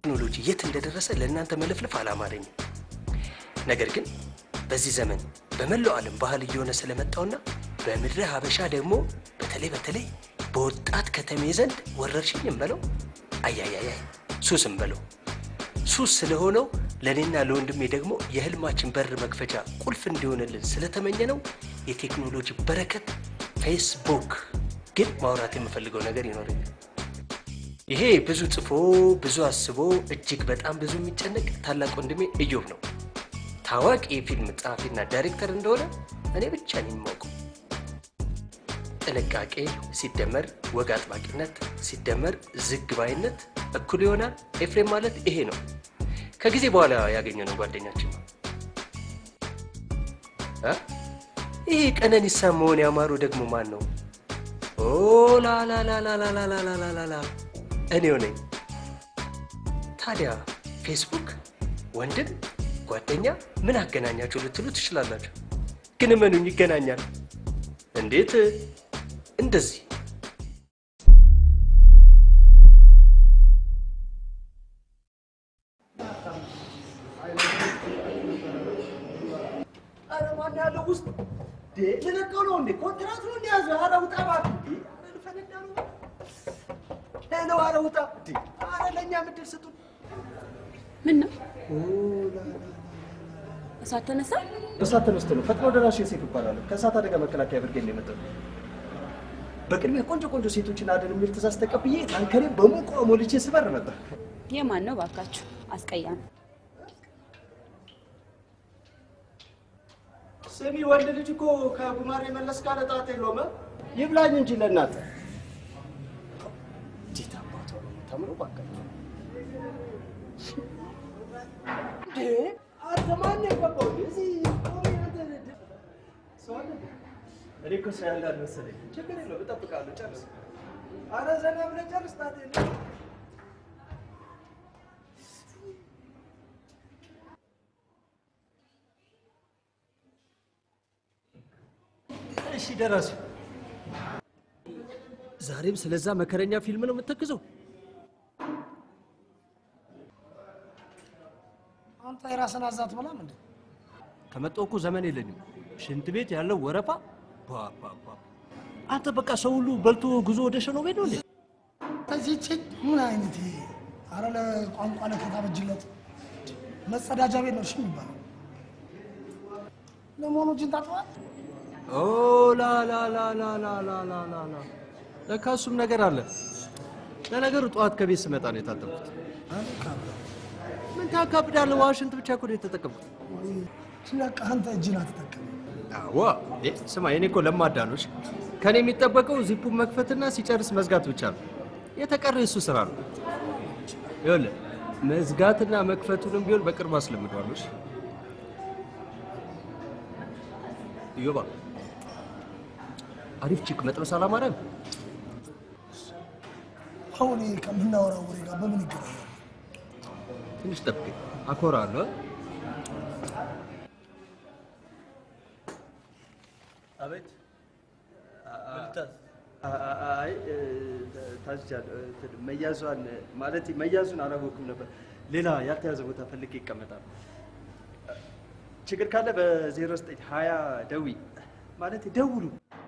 ቴክኖሎጂ የት እንደደረሰ ለእናንተ መለፍለፍ አላማረኝም። ነገር ግን በዚህ ዘመን በመላው ዓለም ባህል እየሆነ ስለመጣውና በምድረ ሀበሻ ደግሞ በተለይ በወጣት ከተሜ ዘንድ ወረርሽኝም በለው አያያያ ሱስም በለው ሱስ ስለሆነው ለኔና ለወንድሜ ደግሞ የህልማችን በር መክፈቻ ቁልፍ እንዲሆንልን ስለተመኘነው የቴክኖሎጂ በረከት ፌስቡክ ግን ማውራት የምፈልገው ነገር ይኖርኛል። ይሄ ብዙ ጽፎ ብዙ አስቦ እጅግ በጣም ብዙ የሚጨነቅ ታላቅ ወንድሜ ኢዮብ ነው። ታዋቂ የፊልም ጸሐፊና ዳይሬክተር እንደሆነ እኔ ብቻ ነኝ የማውቀው። ጥንቃቄ ሲደመር ወግ አጥባቂነት ሲደመር ዝግባይነት እኩል ይሆናል ኤፍሬም ማለት ይሄ ነው። ከጊዜ በኋላ ያገኘነው ጓደኛችን ነው። ይሄ ቀነኒሳ መሆን ያማሩ ደግሞ ማን ነው? ኦ ላ ላ ላ ላ ላ ላ ላ ላ ላ ላ እኔው ነኝ። ታዲያ ፌስቡክ ወንድም ጓደኛ ምን አገናኛችሁ ልትሉ ትችላላችሁ። ግን ምኑን ይገናኛል? እንዴት እንደዚህ አረማን ያለው ውስጥ ለነቀው ነው እንዴ ኮንትራት ነው እንደያዘ አረውጣ ባክ ፈነዳ ነው ሄሎ አረውጣ አረ ለኛ ምድር ስጡ ምን ነው እሳት ተነስቶ ነው ፈጥኖ ደራሽ ሴት ይባላል ከእሳት አደጋ መከላከያ ብርጌድ ነው የመጣው በቅድሚያ ቆንጆ ሴቶችን አደን የሚል ትእዛዝ ተቀብዬ ታንከሬ በሙቆ ሞልቼ ስበር ነበር የማን ነው ባካችሁ አስቀያም ስሚ ወንድ ልጅ እኮ ከጉማሬ መለስ ካለ ጣጣ የለውም ይብላኝ እንጂ ለእናት ዲታ ባቶ ተምሮ ባካችሁ አተማን የገባው እዚህ ኮሚያንተ ሶል እኔ እኮ ሳይላል መሰለኝ ችግር የለውም እጠብቃለሁ ጨርስ አረ ዘና ብለህ ጨርስ ታቴ እሺ ደረሰ ዛሬም ስለዛ መከረኛ ፊልም ነው የምትተክዘው አንተ የራስን አዛት በላም እንዴ ከመጣው እኮ ዘመን የለኝም ሽንት ቤት ያለው ወረፋ ባባባ አንተ በቃ ሰው ሁሉ በልቶ ጉዞ ወደ ሸኖ ቤት ነው እንዴ እዚች ምን አይነት አረ ለቋንቋ ለከታበጅለት መጸዳጃ ቤት ነው እሺ የሚባለው ለሞኑ ጅን ታጥዋል ኦ ላ ላ ላ ላ ላ ላ ላ ላ ላ ለካሱም ነገር አለ ለነገሩ ጧት ከቤት ስመጣ ነው የታጠብኩት ምን ታካብዳለህ ዋሽንት ብቻ እኮ ነው የተጠቀምኩት ስለቃ አንተ እጅን አትጠቀም አዋ ስማ የኔ እኮ ለማዳኖች ከኔ የሚጠበቀው ዚፑን መክፈትና ሲጨርስ መዝጋት ብቻ ነው የተቀረው እሱ ስራ ነው ይኸውልህ መዝጋትና መክፈቱንም ቢሆን በቅርብ አስለምደዋለሁ ይዮባ አሪፍ ቺክ መጥበስ አላማረም አሁን ከምናወራው ወሬ ጋር በምን ይገናኛል ትንሽ ጠብቀኝ አኮራለሁ አቤት አይ ታጅጃል መያዙን ማለት መያዙን አላወኩም ነበር ሌላ ያልተያዘ ቦታ ፈልጌ ይቀመጣል ችግር ካለ በ0920 ደዊ ማለት ደውሉ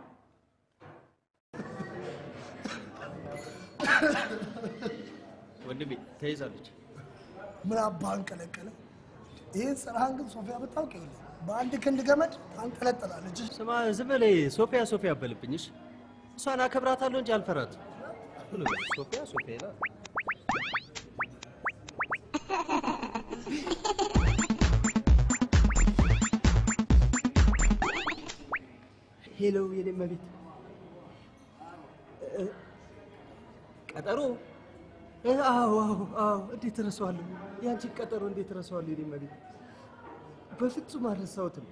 ወንድሜ ተይዛለች ምን አባን ከለከለ ይሄን ስራህን ግን ሶፊያ በታውቅ ይኸውልህ በአንድ ክንድ ገመድ አንጠለጠላለች ስማ ዝም በለኝ ሶፊያ በልብኝሽ እሷን አከብራታለሁ እንጂ አልፈራት ሶፊያ ይላል ሄሎ የኔ መቤት ቀጠሮ አዎ እንዴት ረሳዋለሁ ያንቺ ቀጠሮ እንዴት ረሳዋለሁ የኔ መቤት በፍጹም አልረሳሁትም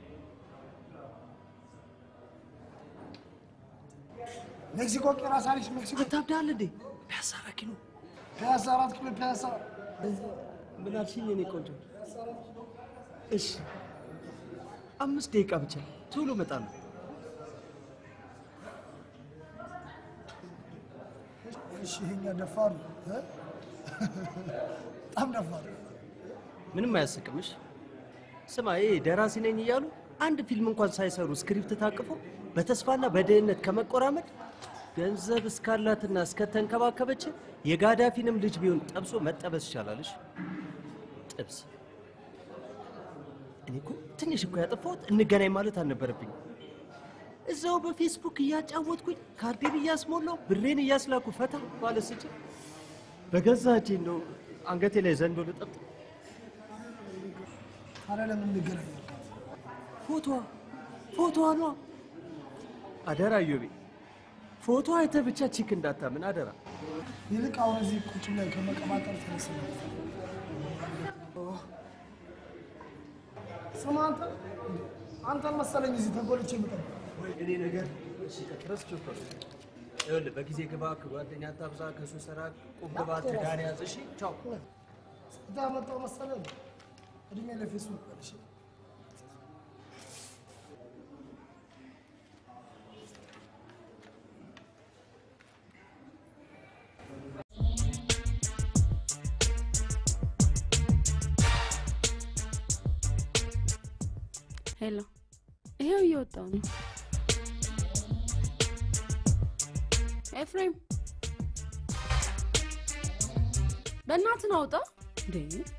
ሜክሲኮ ቄራሳሪሽ ሜክሲኮ ታብዳለህ እንዴ ፒያሳ 4 ኪሎ ፒያሳ ምን አልሽኝ የኔ ቆንጆ እሺ 5 ደቂቃ ብቻ ቶሎ እመጣለሁ እሺ ይሄኛ ደፋር በጣም ደፋር። ምንም አያስቅምሽ? ስማ ይሄ ደራሲ ነኝ እያሉ አንድ ፊልም እንኳን ሳይሰሩ ስክሪፕት ታቅፎ በተስፋና በድህነት ከመቆራመድ ገንዘብ እስካላትና እስከተንከባከበች የጋዳፊንም ልጅ ቢሆን ጠብሶ መጠበስ ይሻላልሽ። ጥብስ እኔ እኮ ትንሽ እኮ ያጠፋሁት እንገናኝ ማለት አልነበረብኝ። እዛው በፌስቡክ እያጫወትኩኝ ካርዴን እያስሞላው ብሬን እያስላኩ ፈታ ማለት ስችል በገዛ እጄ ነው አንገቴ ላይ ዘንዶ ልጠጥ። ታዲያ ለምን እንገናኝ? ፎቶዋ ነው። አደራ ዮቤ ፎቶ አይተህ ብቻ ቺክ እንዳታምን አደራ። ይልቅ አሁን እዚህ ቁጭ ብለን ከመቀባጠር ተነስነ። ስማ አንተን መሰለኝ እዚህ ተጎልቼ የምጠብቅ ወይ እኔ ነገር እሺ ተረስ ቾኮር ይኸውልህ በጊዜ ግባ፣ ከጓደኛ ታብዛ፣ ከሱ ስራ ቁም ግባ፣ ትዳር ያዝ። እሺ ቻው። ጸዳ መጣሁ መሰለኝ። እድሜ ለፌስቡክ እሺ። ሄሎ፣ ይሄው እየወጣሁ ነው። ኤፍሬም በእናትህ አውጣ እንዴ!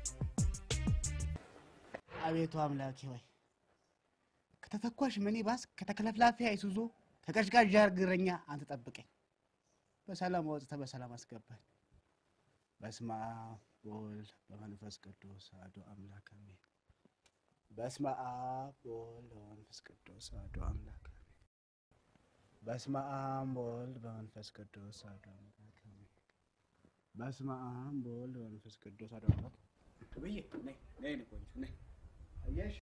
አቤቱ አምላኬ ሆይ ከተተኳሽ ሚኒባስ ከተከለፍላፊ አይሱዙ ከቀዥቃዥ እግረኛ አንተ ጠብቀኝ። በሰላም ወጥተህ በሰላም አስገባኝ። በስመ አብ ወወልድ ወመንፈስ ቅዱስ አሐዱ አምላክ አሜን። በስመ አብ ወወልድ ወመንፈስ ቅዱስ አሐዱ አምላክ አሜን። በስመ አብ ወወልድ ወመንፈስ ቅዱስ አሐዱ አምላክ አሜን። በስመ አብ ወወልድ ወመንፈስ ቅዱስ አሐዱ አምላክ ብዬ ነይ ቆንጆ ነይ አየሽ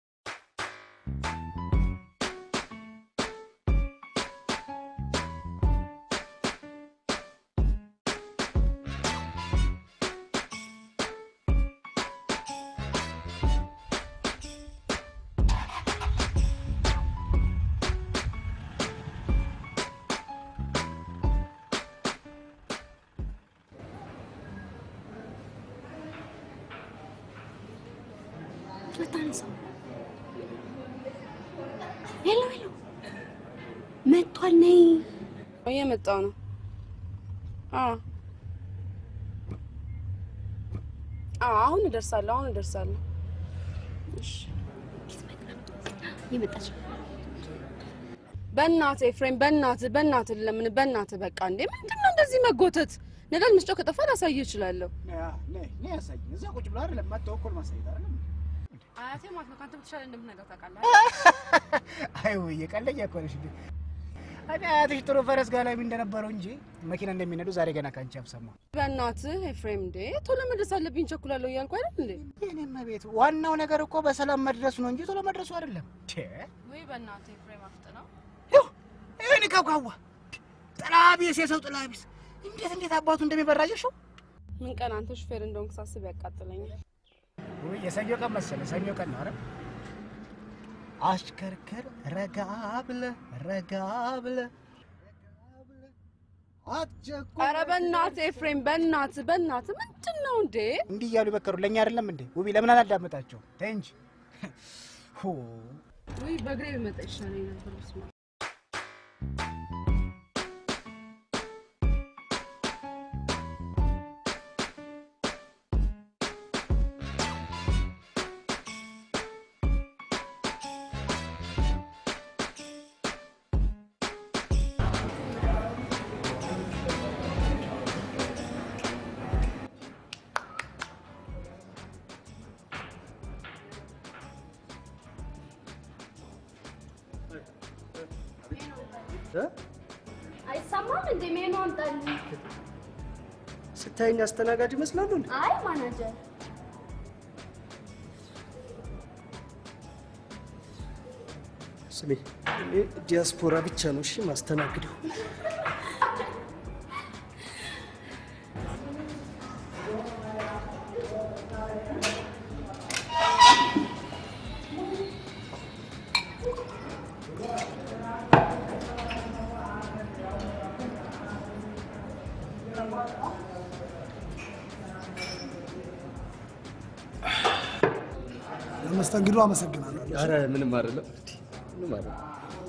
ሄሎ መጥቷል። ነይ እየመጣሁ ነው። አሁን እደርሳለሁ። እሺ ይመጣች። በእናትህ ኤፍሬም በእናትህ ለምን በእናትህ በቃ እንዴ ምንድነው እንደዚህ መጎተት? ነዳጅ መስጫው ከጠፋ ላሳየህ እችላለሁ። ነይ ያሳየኝ። እዛ ቁጭ ብላ አይደለም ማተወኮል ማሳየት አይደለም። አያቴ ማለት ነው ካንተ ብትሻለ እንደምትነግረው ታውቃለህ። አይ ወይ የቀለኛ እኮ ነሽ። አያትሽ ጥሩ ፈረስ ጋላቢ እንደነበረው እንጂ መኪና እንደሚነዱ ዛሬ ገና ካንቺ አብሰማ። በእናትህ ኤፍሬም እንዴ ቶሎ መድረስ አለብኝ ቸኩላለሁ እያልኩ አይደል እንዴ? የኔማ ቤት ዋናው ነገር እኮ በሰላም መድረሱ ነው እንጂ ቶሎ መድረሱ አይደለም። ወይ በእናትህ ኤፍሬም አፍጥነው። እኔ ካውካዋ ጥላቢስ የሰው ጥላቢስ እንዴት አባቱ እንደሚበራጀሽው ምን ቀን አንተ ሹፌር እንደሆንክ ሳስብ ያቃጥለኛል። ወይ የሰኞ ቀን መሰለ ሰኞ ቀን ነው አይደል? አሽከርከር ረጋ ብለ አትጀኩ። ኧረ በእናትህ ኤፍሬም በእናትህ ምንድነው እንዴ? እንዲህ እያሉ ይመከሩ ለኛ አይደለም እንዴ? ውቢ ለምን አላዳመጣቸው? ተይ እንጂ ወይ በእግሬ ብመጣ ይሻለኝ ነበር። ስማ አይሰማም እንዴ? ሜኑ አምጣልኝ። ስታይኝ አስተናጋጅ ይመስላል እንዴ? አይ ማናጀር። ስሜ ዲያስፖራ ብቻ ነው እሺ ማስተናግደው። ለመስተንግዶ አመሰግናለሁ። ኧረ ምንም አይደለም። ምንም አይደለም።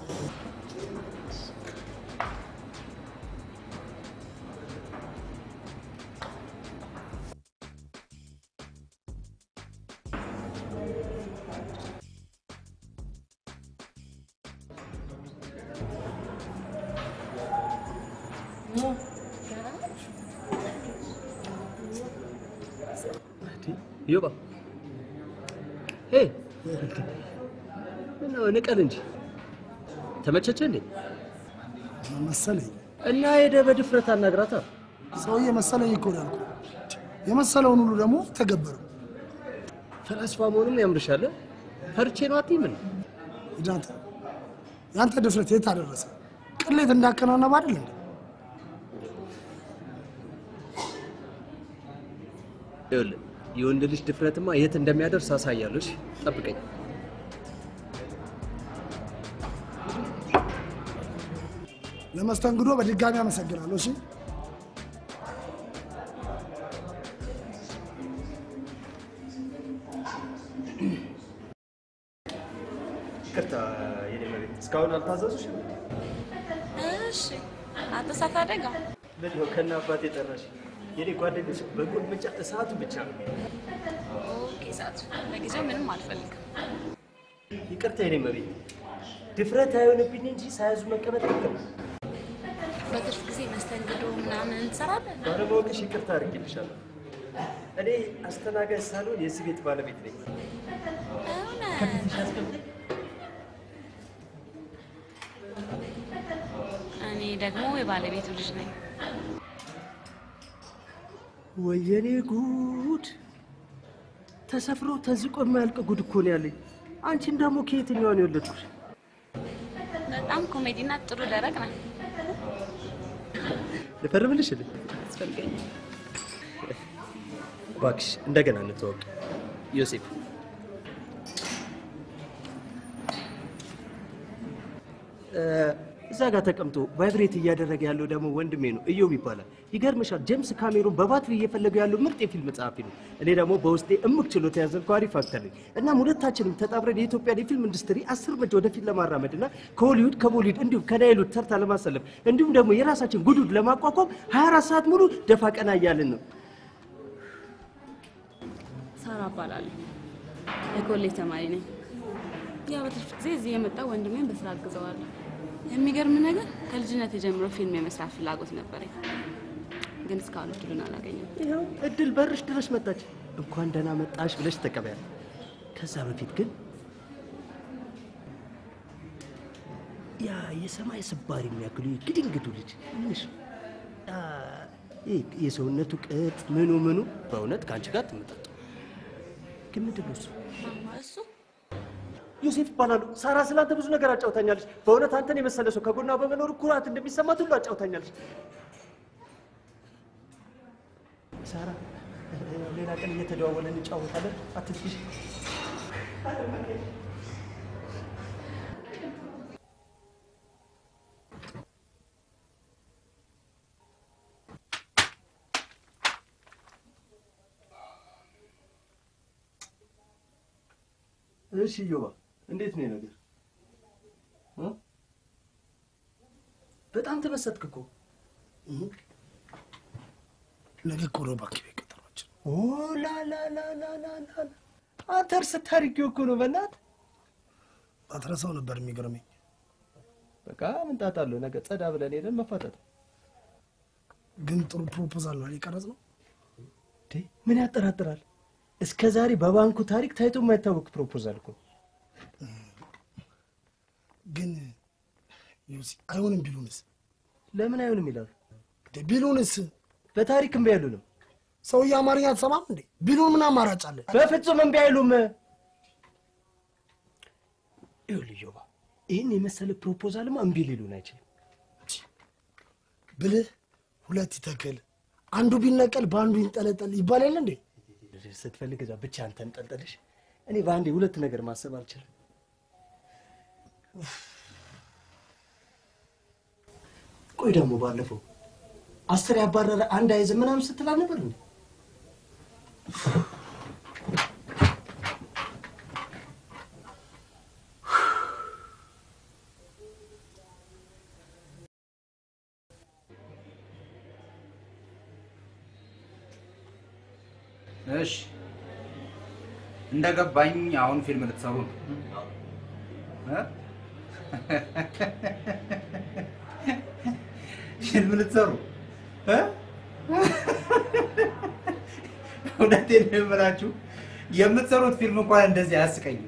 ዮባ ምነው ንቀል እንጂ ተመቸቸ እንዴ? መሰለኝ። እና ሄደህ በድፍረት አናግራታ። ሰውዬ መሰለኝ እኮ ነው ያልኩህ። የመሰለውን ሁሉ ደግሞ ተገበረው። ፈላስፋ መሆኑም ያምርሻል። ፈርቼ ነው አትይም። ይዳንተ ያንተ ድፍረት የት አደረሰ? ቅሌት እንዳከናነብ አይደል እንዴ? ይኸውልህ የወንድ ልጅ ድፍረትማ የት እንደሚያደርስ አሳያለሁ። እሺ ጠብቀኝ። ለመስተንግዶ በድጋሚ አመሰግናለሁ። እሺ ይቅርታ የኔ መቤት እስካሁን አልታዘዙሽም? እሺ አተሳታደጋ ምነው ከእነ አባቴ ጠራሽ? የኔ ጓደኞች በቁልምጫ እሳቱ ብቻ ነው። ኦኬ እሳቱ ለጊዜው ምንም አልፈልግም። ይቅርታ የኔ መቤት ድፍረት አይሆንብኝ እንጂ ሳያዙ መቀመጥ አይደለም። በትርፍ ጊዜ መስተንግዶ ምናምን ትሰራለህ? ባለማወቅሽ ይቅርታ አድርጌልሻለሁ። እኔ አስተናጋጅ ሳልሆን የዚህ ቤት ባለቤት ነኝ። እኔ ደግሞ የባለቤቱ ልጅ ነኝ። ወየኔ ጉድ! ተሰፍሮ ተዝቆ የማያልቅ ጉድ እኮ ነው ያለኝ። አንቺን ደግሞ ከየትኛው ነው የወለድኩሽ? በጣም ኮሜዲና ጥሩ ደረቅ ነህ። ልፈርምልሽ እንዴ? አስፈልገኝ። እባክሽ እንደገና እንተዋወቅ። ዮሴፍ እዛ ጋር ተቀምጦ ቫይብሬት እያደረገ ያለው ደግሞ ወንድሜ ነው፣ ኢዮብ ይባላል። ይገርምሻል ጄምስ ካሜሮን በባትሪ እየፈለገው ያለው ምርጥ የፊልም ጸሐፊ ነው። እኔ ደግሞ በውስጤ እምቅ ችሎታ ያዘልኩ አሪፍ አክተር ነኝ። እናም ሁለታችንም ተጣብረን የኢትዮጵያን የፊልም ኢንዱስትሪ 10 እርምጃ ወደፊት ለማራመድና ከሆሊውድ ከቦሊውድ እንዲሁም ከናይሉድ ተርታ ለማሰለፍ እንዲሁም ደግሞ የራሳችን ጉዱድ ለማቋቋም 24 ሰዓት ሙሉ ደፋ ቀና እያልን ነው። ሳራ እባላለሁ። የኮሌጅ ተማሪ ነኝ። ያው በትርፍ ጊዜ እዚህ የመጣው ወንድሜን በስራ አግዘዋለሁ። የሚገርም ነገር ከልጅነት ጀምሮ ፊልም የመስራት ፍላጎት ነበረኝ፣ ግን እስካሁን እድሉን አላገኘም። ይኸው እድል በርሽ ድረስ መጣች። እንኳን ደህና መጣሽ ብለሽ ተቀበያል። ከዛ በፊት ግን ያ የሰማይ ስባሪ የሚያክሉ ግድንግዱ ልጅ ምንሽ የሰውነቱ ቅጥ ምኑ በእውነት ከአንቺ ጋር ትመጣጡ። ግን ምንድን ነው እሱ? ዮሴፍ ይባላሉ። ሳራ ስላንተ ብዙ ነገር አጫውታኛለች። በእውነት አንተን የመሰለ ሰው ከጎኗ በመኖር ኩራት እንደሚሰማት ሁሉ አጫውታኛለች። ሳራ ሌላ ቀን እየተደዋወለን እንጫወታለን። አትጥፊሽ። እሺ ዮባ እንዴት ነው ነገር? በጣም ተመሰጥክ እኮ። ነገ እኮ ነው እባክህ ቤት ቀጠሯችን። ኦ ላ ላ ላ ላ ላ ላ አንተ እርስ ታሪክ እኮ ነው በእናትህ። ባትረሳው ነበር የሚገርመኝ። በቃ ምን ጣጣ አለው? ነገ ጸዳ ብለን ሄደን መፋጠጥ። ግን ጥሩ ፕሮፖዛል ነው የቀረጽ ነው። ምን ያጠራጥራል? እስከ ዛሬ በባንኩ ታሪክ ታይቶ የማይታወቅ ፕሮፖዛል እኮ። ግን ዩሲ አይሆንም ቢሉንስ? ለምን አይሆንም ይላሉ? ቢሉንስ? በታሪክ እምቢ አይሉንም። ሰውዬ አማርኛ አትሰማም እንዴ? ቢሉን ምን አማራጭ አለ? በፍጹም እምቢ አይሉም። ይኸውልህ ዮባ ይህን የመሰለ ፕሮፖዛልማ እምቢ ሊሉን አይችልም። ብልህ ሁለት ይተክል አንዱ ቢነቀል በአንዱ ይንጠለጠል ይባላል እንዴ? ስትፈልግ እዛ ብቻ አንተን ጠልጠልሽ። እኔ በአንዴ ሁለት ነገር ማሰብ አልችልም። ቆይ ደግሞ ባለፈው 10 ያባረረ አንድ አይዝ ምናምን ስትላ ነበር እንዴ? እሺ እንደገባኝ አሁን ፊልም ልትሰሩ ነው ፊልም ልትሰሩ እውነቴን ነው የምላችሁ የምትሰሩት ፊልም እንኳን እንደዚህ አያስቀኝም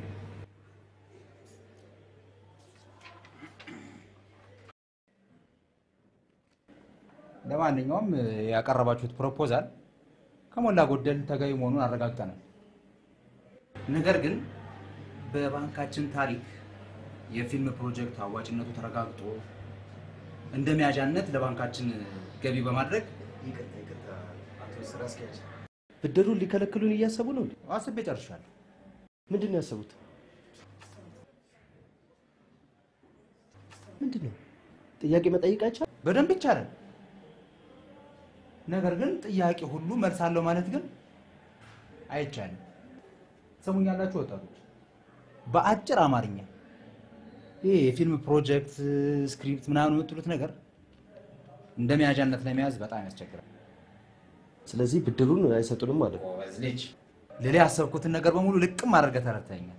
ለማንኛውም ያቀረባችሁት ፕሮፖዛል ከሞላ ጎደል ተገቢ መሆኑን አረጋግጠናል ነገር ግን በባንካችን ታሪክ የፊልም ፕሮጀክት አዋጭነቱ ተረጋግጦ እንደሚያጃነት ለባንካችን ገቢ በማድረግ ይቅርታ አቶ ስራ አስኪያጅ ብድሩን ሊከለክሉን እያሰቡ ነው አስቤ ጨርሻለሁ ምንድነው ያሰቡት ምንድነው ጥያቄ መጠየቅ አይቻልም በደንብ ይቻላል ነገር ግን ጥያቄ ሁሉ መልስ አለው ማለት ግን አይቻልም ሰሙኛላችሁ ወጣቶች በአጭር አማርኛ ይሄ የፊልም ፕሮጀክት ስክሪፕት ምናምን የምትሉት ነገር እንደሚያጃነት ለመያዝ በጣም ያስቸግራል ስለዚህ ብድሩን አይሰጡንም ማለት ነው ልጅ ለሌላ ያሰብኩትን ነገር በሙሉ ልቅም አድርገህ ተረድተኸኛል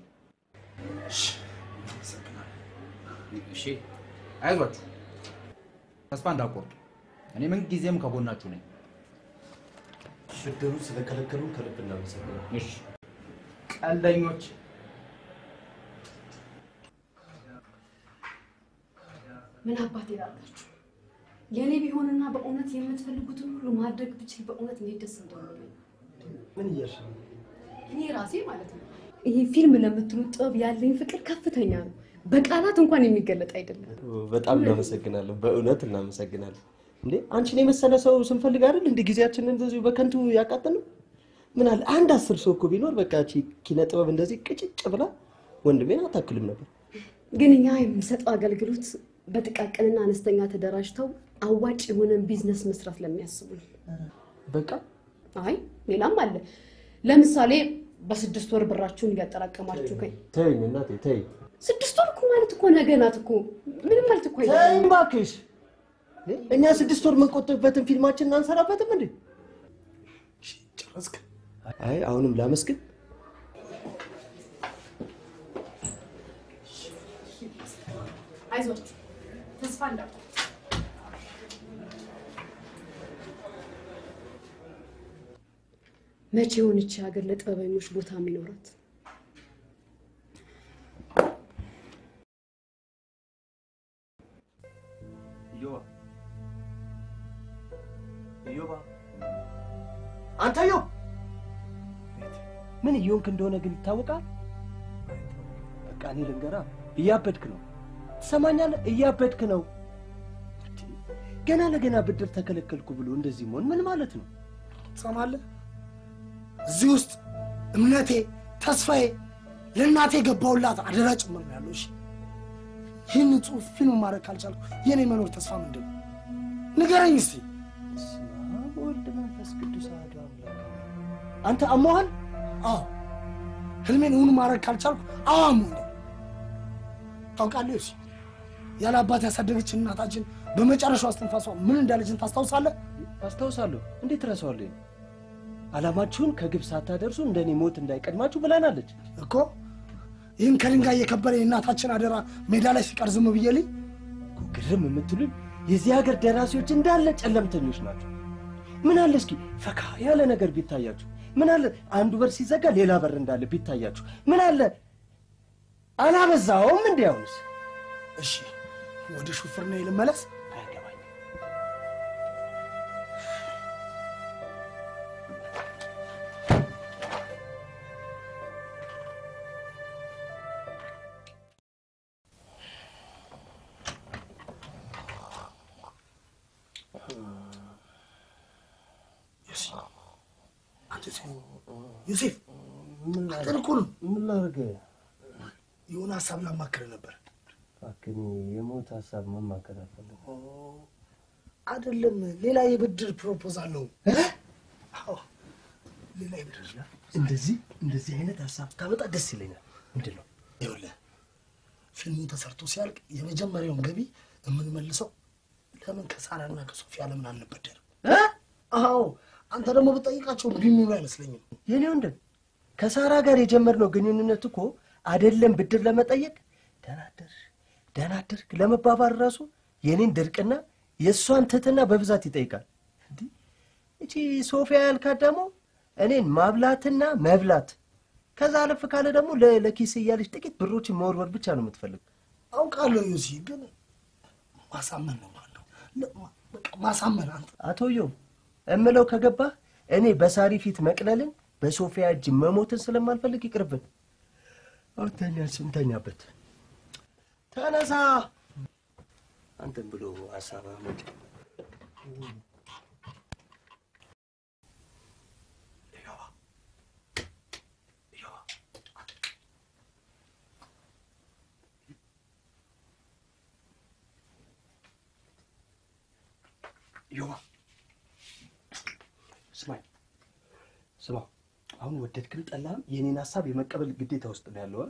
እሺ አይዟችሁ ተስፋ እንዳትቆርጡ እኔ ምን ጊዜም ከጎናችሁ ነኝ ብድሩ ስለከለከሉን ከልብ እናመሰግናለን እሺ ቀልደኞች ምን አባቴ ላላችሁ የኔ ቢሆንና በእውነት የምትፈልጉትን ሁሉ ማድረግ ብችል በእውነት እንዴት ደስ እንደሚለኝ ምን እያልሽ ነው እኔ ራሴ ማለት ነው ይሄ ፊልም ለምትሉት ጥበብ ያለኝ ፍቅር ከፍተኛ ነው በቃላት እንኳን የሚገለጥ አይደለም በጣም እናመሰግናለን በእውነት እናመሰግናለን እንዴ አንቺን የመሰለ ሰው ስንፈልግ አይደል እንዴ ጊዜያችንን እንደዚህ በከንቱ ያቃጠልነው ምን አለ አንድ 10 ሰው እኮ ቢኖር በቃ እቺ ኪነ ጥበብ እንደዚህ ቅጭጭ ብላ ወንድሜን አታክልም ነበር ግን እኛ የምንሰጠው አገልግሎት በጥቃቅንና አነስተኛ ተደራጅተው አዋጭ የሆነ ቢዝነስ መስራት ለሚያስቡ በቃ አይ ሌላም አለ ለምሳሌ በ6 ወር ብራችሁን ያጠራቀማችሁ ከይ ተይ እናቴ ተይ 6 ወር እኮ ማለት እኮ ነገ ናት እኮ ምንም ማለት እኮ አይደለም ተይ እባክሽ እኛ 6 ወር መንቆጥበትን ፊልማችንን አንሰራበትም እንዴ ጨረስክ አይ አሁንም ላመስግን አይዞህ ተስፋ እንዳትቆርጡ መቼ ሆነች ሀገር ለጥበበኞች ቦታ የሚኖራት ዮባ አንተዮ ምን ይሆንክ እንደሆነ ግን ይታወቃል በቃ እኔ ልንገራ እያበድክ ነው ትሰማኛለህ እያበድክ ነው ገና ለገና ብድር ተከለከልኩ ብሎ እንደዚህ መሆን ምን ማለት ነው ትሰማለህ እዚህ ውስጥ እምነቴ ተስፋዬ ለእናቴ ገባውላት አደራ ጭምር ነው ያለው እሺ ይህን ጽሑፍ ፊልም ማድረግ ካልቻልኩ የኔ መኖር ተስፋ ምንድን ነው ንገረኝ እስቲ ወልድ መንፈስ ቅዱስ አሐዱ አምላክ አንተ አሞሃል አዎ ህልሜን እውን ማድረግ ካልቻልኩ አሞኝ ታውቃለህ እሺ ያለ አባት ያሳደገችን እናታችን በመጨረሻው አስተንፋሷ ምን እንዳለችን ታስታውሳለህ አስታውሳለሁ እንዴት ረሳዋለሁ አላማችሁን ከግብ ሳታደርሱ እንደኔ ሞት እንዳይቀድማችሁ ብላናለች እኮ ይህን ከድንጋይ የከበረ የእናታችን አደራ ሜዳ ላይ ሲቀር ዝም ብዬልኝ ግርም የምትሉኝ የዚህ ሀገር ደራሲዎች እንዳለ ጨለምተኞች ናቸው ምን አለ እስኪ ፈካ ያለ ነገር ቢታያችሁ ምን አለ አንዱ በር ሲዘጋ ሌላ በር እንዳለ ቢታያችሁ ምን አለ አላበዛውም እንዴ አሁንስ እሺ ወደ ሹፍርና ልመለስ አያገባኝ ዮሴፍ ምን ላድርግ የሆነ ሀሳብ ላማክር ነበር አክኒ የሞት ሀሳብ መማከር አፈልግ አይደለም ሌላ የብድር ፕሮፖዛል ነው አዎ ሌላ የብድር እንደዚህ አይነት ሀሳብ ታመጣ ደስ ይለኛል ምንድነው ይኸውልህ ፊልሙ ተሰርቶ ሲያልቅ የመጀመሪያውን ገቢ የምንመልሰው ለምን ከሳራና ከሶፊያ ለምን አንበደርም አዎ አንተ ደግሞ ብትጠይቃቸው ቢሚሉ አይመስለኝም። የኔ ወንድም ከሳራ ጋር የጀመርነው ግንኙነት እኮ አይደለም ብድር ለመጠየቅ ደናደር ለመባባል ራሱ የኔን ድርቅና የሷን ትህትና በብዛት ይጠይቃል። እቺ ሶፊያ ያልካት ደግሞ እኔን ማብላትና መብላት ከዛ አለፍ ካለ ደግሞ ለኪስ እያለች ጥቂት ብሮችን መወርወር ብቻ ነው የምትፈልግ። አውቃለሁ ዩሲ፣ ግን ማሳመን ነው ማለት በቃ ማሳመን። አንተ አቶዮ እምለው ከገባህ እኔ በሳሪ ፊት መቅለልን በሶፊያ እጅ መሞትን ስለማልፈልግ ይቅርብን። አውተኛ ስንተኛበት ተነሳ አንተም ብሎ ሐሳብ አመጣ። ስማ አሁን ወደድክም ጠላም የኔን ሐሳብ የመቀበል ግዴታ ውስጥ ነው ያለው።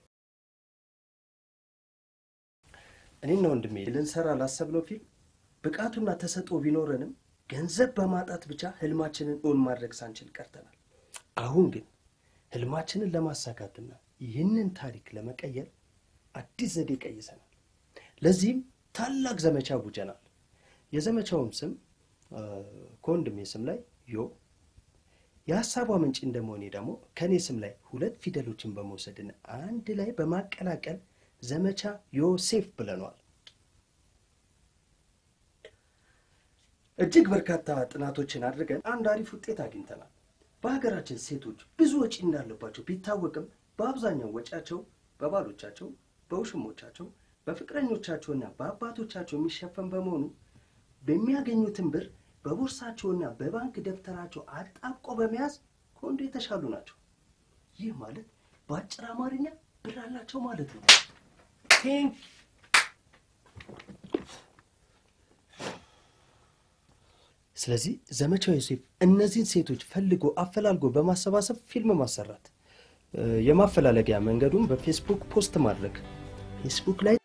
እኔና ወንድሜ ልንሰራ ላሰብነው ፊልም ብቃቱና ተሰጥኦ ቢኖረንም ገንዘብ በማጣት ብቻ ህልማችንን ኦን ማድረግ ሳንችል ቀርተናል። አሁን ግን ህልማችንን ለማሳካትና ይህንን ታሪክ ለመቀየር አዲስ ዘዴ ቀይሰናል። ለዚህም ታላቅ ዘመቻ አውጀናል። የዘመቻውም ስም ከወንድሜ ስም ላይ ዮ የሐሳቧ ምንጭ እንደመሆኔ ደግሞ ከኔ ስም ላይ 2 ፊደሎችን በመውሰድና አንድ ላይ በማቀላቀል ዘመቻ ዮሴፍ ብለናል። እጅግ በርካታ ጥናቶችን አድርገን አንድ አሪፍ ውጤት አግኝተናል። በሀገራችን ሴቶች ብዙ ወጪ እንዳለባቸው ቢታወቅም በአብዛኛው ወጪያቸው በባሎቻቸው፣ በውሽሞቻቸው፣ በፍቅረኞቻቸውና በአባቶቻቸው የሚሸፈን በመሆኑ በሚያገኙትን ብር በቦርሳቸውና በባንክ ደብተራቸው አጣብቆ በመያዝ ከወንዱ የተሻሉ ናቸው። ይህ ማለት በአጭር አማርኛ ብር አላቸው ማለት ነው። ስለዚህ ዘመቻው ዮሴፍ እነዚህን ሴቶች ፈልጎ አፈላልጎ በማሰባሰብ ፊልም ማሰራት፣ የማፈላለጊያ መንገዱን በፌስቡክ ፖስት ማድረግ፣ ፌስቡክ ላይ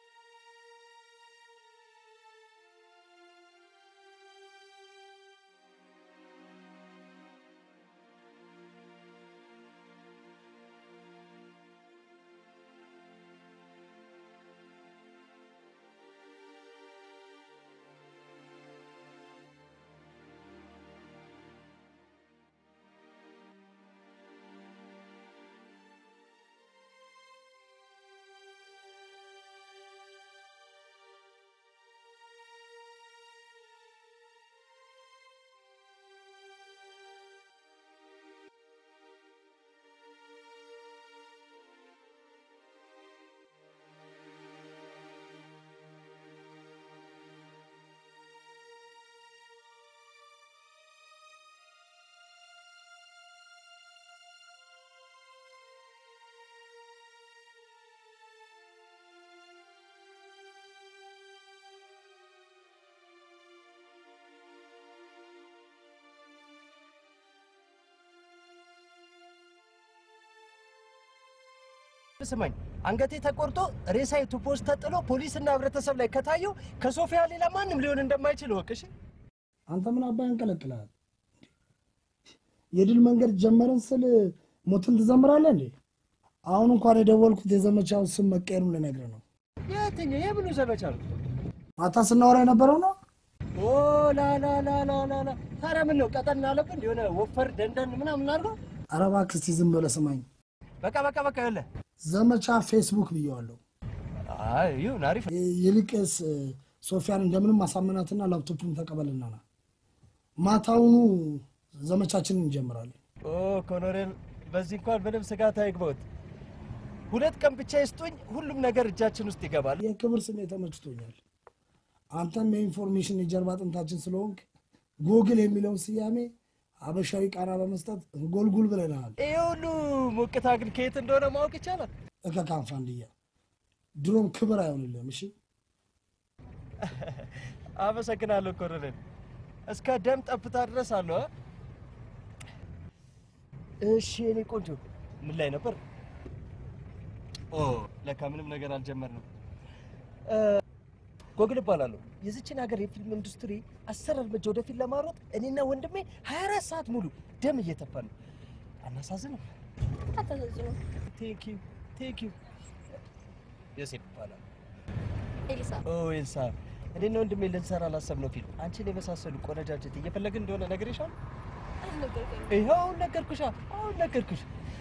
ስማኝ አንገቴ ተቆርጦ ሬሳዬ ቱቦስ ተጥሎ ፖሊስና ህብረተሰብ ላይ ከታየው ከሶፊያ ሌላ ማንም ሊሆን እንደማይችል ወቅሽ። አንተ ምን አባይ እንከለክላል? የድል መንገድ ጀመረን ስል ሞትን ትዘምራለህ እንዴ? አሁን እንኳን የደወልኩት የዘመቻው ስም መቀየሩን ልነግርህ ነው። የትኛው የምኑ ዘመቻ ነው? ማታ ስናወራ የነበረው ነው። ኦ ላ ታዲያ ምን ነው ቀጠና አለብህ እንዴ? የሆነ ወፈር ደንደን ምናምን አድርገው። ኧረ እባክህ እስኪ ዝም ብለህ ስማኝ። በቃ ይኸውልህ ዘመቻ ፌስቡክ ብየዋለሁ። አይ ይሁን አሪፍ። ይልቅስ ሶፊያን እንደምንም ማሳመናትና ላፕቶፑን ተቀበልና ና። ማታውኑ ዘመቻችንን እንጀምራለን። ኦ ኮሎኔል በዚህ እንኳን ምንም ስጋት አይግባውት። 2 ቀን ብቻ ይስጡኝ፣ ሁሉም ነገር እጃችን ውስጥ ይገባል። የክብር ስሜ ተመችቶኛል። አንተም የኢንፎርሜሽን የጀርባ አጥንታችን ስለሆንክ ጉግል የሚለውን ስያሜ አበሻዊ ቃና በመስጠት ጎልጉል ብለናል። ይሄ ሁሉ ሞቅታ ግን ከየት እንደሆነ ማወቅ ይቻላል? እከካንፋንድያ ድሮም ክብር አይሆንልህም። እሺ አመሰግናለሁ ኮሎኔል። እስከ ደም ጠብታ ድረስ አለው። እሺ እኔ ቆንጆ ምን ላይ ነበር? ኦ ለካ ምንም ነገር አልጀመርንም። ጎግል እባላለሁ። የዚችን ሀገር የፊልም ኢንዱስትሪ 10 እርምጃ ወደፊት ለማሮጥ እኔና ወንድሜ 24 ሰዓት ሙሉ ደም እየተፋን ነው። አናሳዝንም? አታሳዝኑም። ቴንክ ዩ ዮሴፍ እባላለሁ። ኤልሳ ኤልሳ እኔና ወንድሜ ልንሰራ ላሰብነው ፊልም አንቺን የመሳሰሉ ቆነጃጅት እየፈለግን እንደሆነ ነግሬሻለሁ። ይኸው ነገርኩሽ።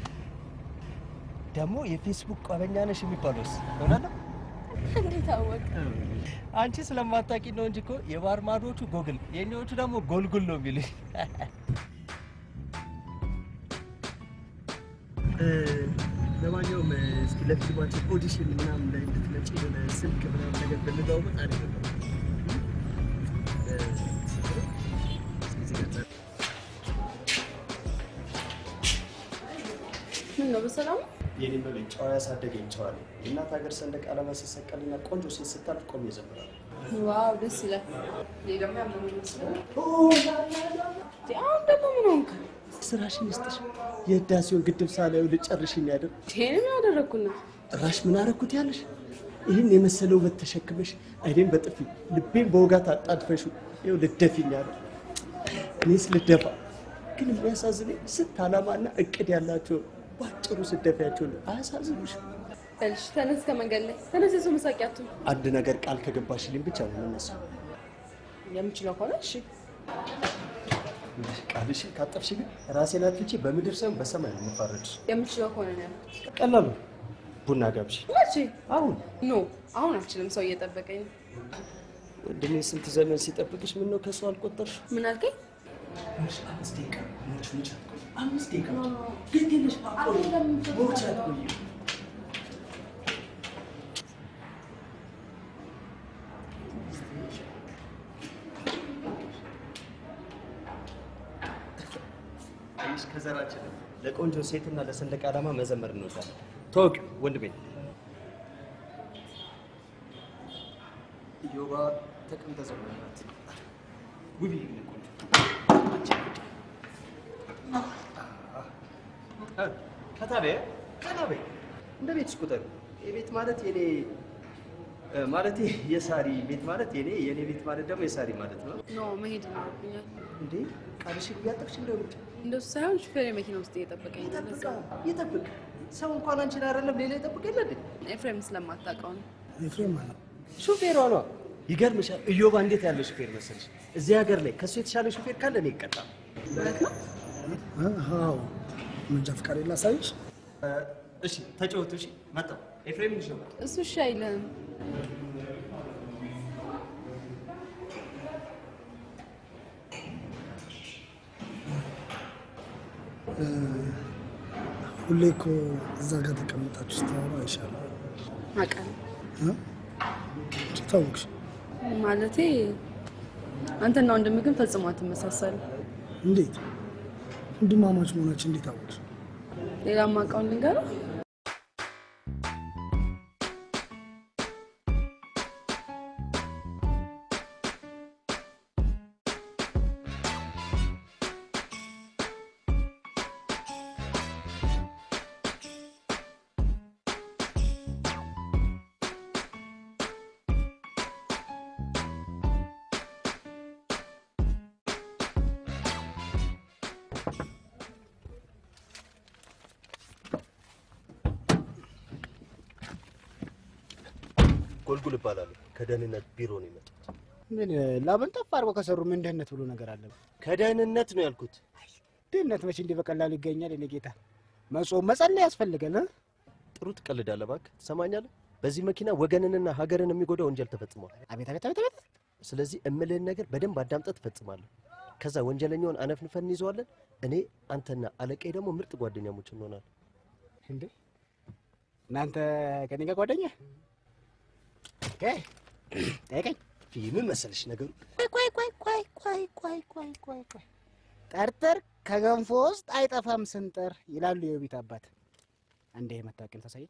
ደግሞ የፌስቡክ ቀበኛ ነሽ የሚባለውስ እውነት ነው? እንዴት አወቅ? አንቺ ስለማታውቂ ነው እንጂ እኮ የባህር ማዶቹ ጎግል፣ የኛዎቹ ደግሞ ጎልጉል ነው የሚሉኝ። ለማንኛውም እስኪ ለፊልማችን ኦዲሽን ምናምን ላይ እንድትመጪ የሆነ ስልክ ምናምን ነገር ብንለዋወጥ አሪፍ ነበር። ምን ነው በሰላም? የኔ ነው ጨዋ ያሳደገኝ ጨዋ ነው። እናት ሀገር ሰንደቅ ዓላማ ሲሰቀልና ቆንጆ ሴት ስታልፍ ቆሜ ዘምራለሁ። ዋው ደስ ይላል። ደግሞ ያምሩ ይመስላል። አሁን ደግሞ ምን ሆንክ? ስራሽን ይስጥሽ። የህዳሴውን ግድብ ሳላየው ልጨርሽኝ ያደር ይሄንን ያደረኩና ራሽ ምን አደረኩት ያለሽ? ይህን የመሰለው ውበት ተሸክመሽ አይኔን በጥፊ ልቤን በወጋት አጣድፈሽ ይኸው ልደፊኝ ያደር። እኔስ ልደፋ ግን የሚያሳዝነኝ ስንት ዓላማና እቅድ ያላቸው ባጭሩ ስደፊያቸው ነው። አያሳዝኑሽ? እሺ ተነስ፣ ከመንገድ ላይ ተነስ። እሱ መሳቂያቱ አንድ ነገር ቃል ከገባሽልኝ ብቻ ነው የምነሳው። የምችለው ከሆነ እሺ። ቃልሽን ካጠፍሽ ግን ራሴን አጥፍቼ በምድር ሳይሆን በሰማይ ነው የምፋረድሽ። የምችለው ከሆነ ነው ያልኩት። ቀላሉ ቡና ጋብሽ። መቼ? አሁን አሁን አልችልም፣ ሰው እየጠበቀኝ ነው። ወንድሜ ስንት ዘመን ሲጠብቅሽ ምን ነው ከሱ አልቆጠርሽ? ምን አልከኝ? እሺ 5 ደቂቃ ሞች 5 ደቂቃ ግን ትንሽ አቆይ ሞች አቆይ። አይሽ ከዘራችን ለቆንጆ ሴትና ለሰንደቅ ዓላማ መዘመር እንወዳለን። ተወቅ ወንድሜ ዮባ ተቀምጠ ዘመራት ውብ ይልቁን ከታበ እንደ ቤትሽ ቁጠር። የቤት ማለት የኔ ማለት የሳሪ ቤት ማለት የኔ ቤት ማለት ደግሞ የሳሪ ማለት ነው። መሄድ ይኖርብኛል። እንዴ ቃልሽን እያጠፍሽ እንደምጭ እንደሱ ሳይሆን ሹፌር መኪና ውስጥ እየጠበቀኝ ነው። ይጠብቅ። ሰው እንኳን አንቺን አይደለም ሌላ ይጠብቅ የለ እንዴ? ኤፍሬም ስለማታውቀው ነው። ኤፍሬም ማለት ሹፌሯ ነው። ይገርምሻል፣ እዮባ እንዴት ያለ ሹፌር መሰለሽ? እዚህ ሀገር ላይ ከሱ የተሻለ ሹፌር ካለ እኔ ይቀጣል። ማለት ነው? አዎ መንጃ ፈቃድ ላሳይሽ። እሺ ተጫወቱ። እሺ መጣሁ። ኤፍሬም ነው እሱ እሺ አይልም። ሁሌ እኮ እዛ ጋር ተቀምጣችሁ ስታወሩ አይሻልም? አውቃለሁ። ታወቅሽ? ማለቴ አንተና ወንድምህ ግን ፈጽሞ አትመሳሰሉ። እንዴት? ወንድማማች መሆናችን እንዴት አወቅሽ? ሌላ ማውቀውን ልንገርህ? ጎልጉል እባላለሁ። ከደህንነት ቢሮ ነው የመጣሁት። ምን ላምን ጠፍ አድርጎ ከሰሩ ምን ደህንነት ብሎ ነገር አለ? ከደህንነት ነው ያልኩት። ደህንነት መቼ እንዲህ በቀላሉ ይገኛል? የኔ ጌታ መጾም መጸለይ ያስፈልጋል። ጥሩ ትቀልዳለህ እባክህ። ትሰማኛለህ? በዚህ መኪና ወገንንና ሀገርን የሚጎዳ ወንጀል ተፈጽሟል። አቤት አቤት አቤት አቤት! ስለዚህ እምልህን ነገር በደንብ አዳምጠህ ትፈጽማለህ። ከዛ ወንጀለኛውን አነፍንፈን እንይዘዋለን። እኔ አንተና አለቃዬ ደግሞ ምርጥ ጓደኛሞች እንሆናለን። እንዴ እናንተ ከኔ ጋር ጓደኛ? ጠይቀኝ። ምን መሰለሽ ነገሩ? ቆይ ጠርጥር ከገንፎ ውስጥ አይጠፋም ስንጥር ይላሉ የውቢት አባት። አንዴ መታወቂያ ታሳይ።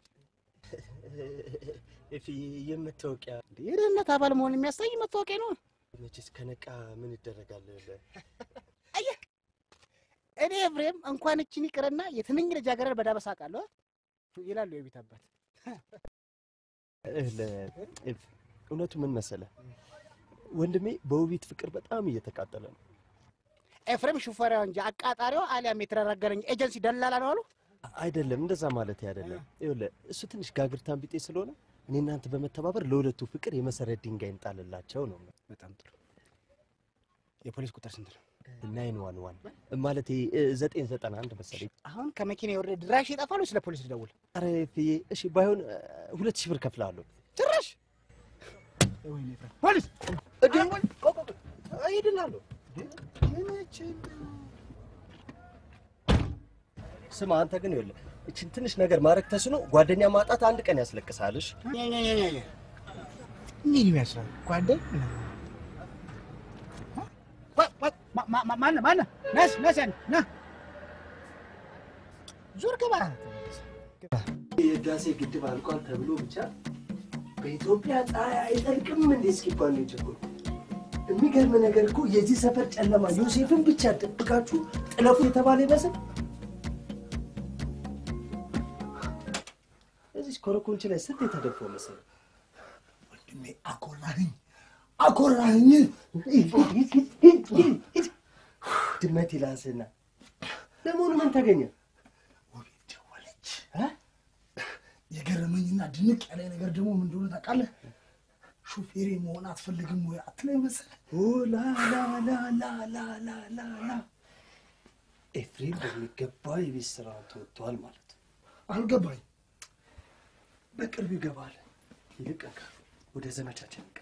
የመታወቂያ የደህንነት አባል መሆን የሚያሳይ መታወቂያ ነው። መቼስ ከነቃ ምን ይደረጋል? አየህ እኔ ኤፍሬም እንኳን እቺን ይቅርና የትንኝ ልጃገረድ በዳበሳ አውቃለሁ ይላሉ የውቢት አባት። እውነቱ ምን መሰለህ ወንድሜ በውቢት ፍቅር በጣም እየተቃጠለ ነው። ኤፍሬም ሹፌራው እንጂ አቃጣሪው አሊያም የተረጋገረኝ ኤጀንሲ ደላላ ነው አሉ። አይደለም እንደዛ ማለት አይደለም። ይኸውልህ እሱ ትንሽ ጋግርታን ቢጤ ስለሆነ እኔ እናንተ በመተባበር ለሁለቱ ፍቅር የመሰረት ድንጋይ እንጣልላቸው ነው። በጣም ጥሩ። የፖሊስ ቁጥር ስንት ነው? 911 ማለት 991 መሰለኝ። አሁን ከመኪና የወረደ ድራሽ ይጠፋል ወይስ ለፖሊስ ልደውል? አረ ፍዬ እሺ ባይሆን 2000 ብር ከፍላለሁ። ጭራሽ ወይኔ ፍራ ፖሊስ እደውል አይደናለሁ። ስማ አንተ ግን ይኸውልህ እቺን ትንሽ ነገር ማረክ ተስኖ ጓደኛ ማጣት አንድ ቀን ያስለቅሳልሽ። ምን ይመስላል ጓደኛ? ማን ነስ ና ዙር ገባ። የህዳሴ ግድብ አልቋል ተብሎ ብቻ በኢትዮጵያ ፀሐይ አይጠልቅም እንዴ እስኪባል ነው የቸኮልኩት። የሚገርም ነገር እኮ የዚህ ሰፈር ጨለማ ዮሴፍን ብቻ ደብቃችሁ ጥለፉ የተባለ ይመስል እዚህ ኮረኮንች ላይ ስንት የተደፋው መሰለህ። ወንድሜ አኮራኝ ድመት ይላስና ለመሆኑ ምን ተገኘ? ውቤት ደወለች። የገረመኝና ድንቅ ያለ ነገር ደግሞ ምን እንደሆነ ታውቃለህ? ሹፌሬ መሆን አትፈልግም ወይ አትለኝ መሰለህ። ላ ላ ላ ላ ላ ላ ላ ላ ኤፍሬም በሚገባ የቤት ስራውን ተወጥቷል ማለት ነው። አልገባኝ። በቅርብ ይገባል። ይልቅ ወደ ዘመቻችን እንቀጥል።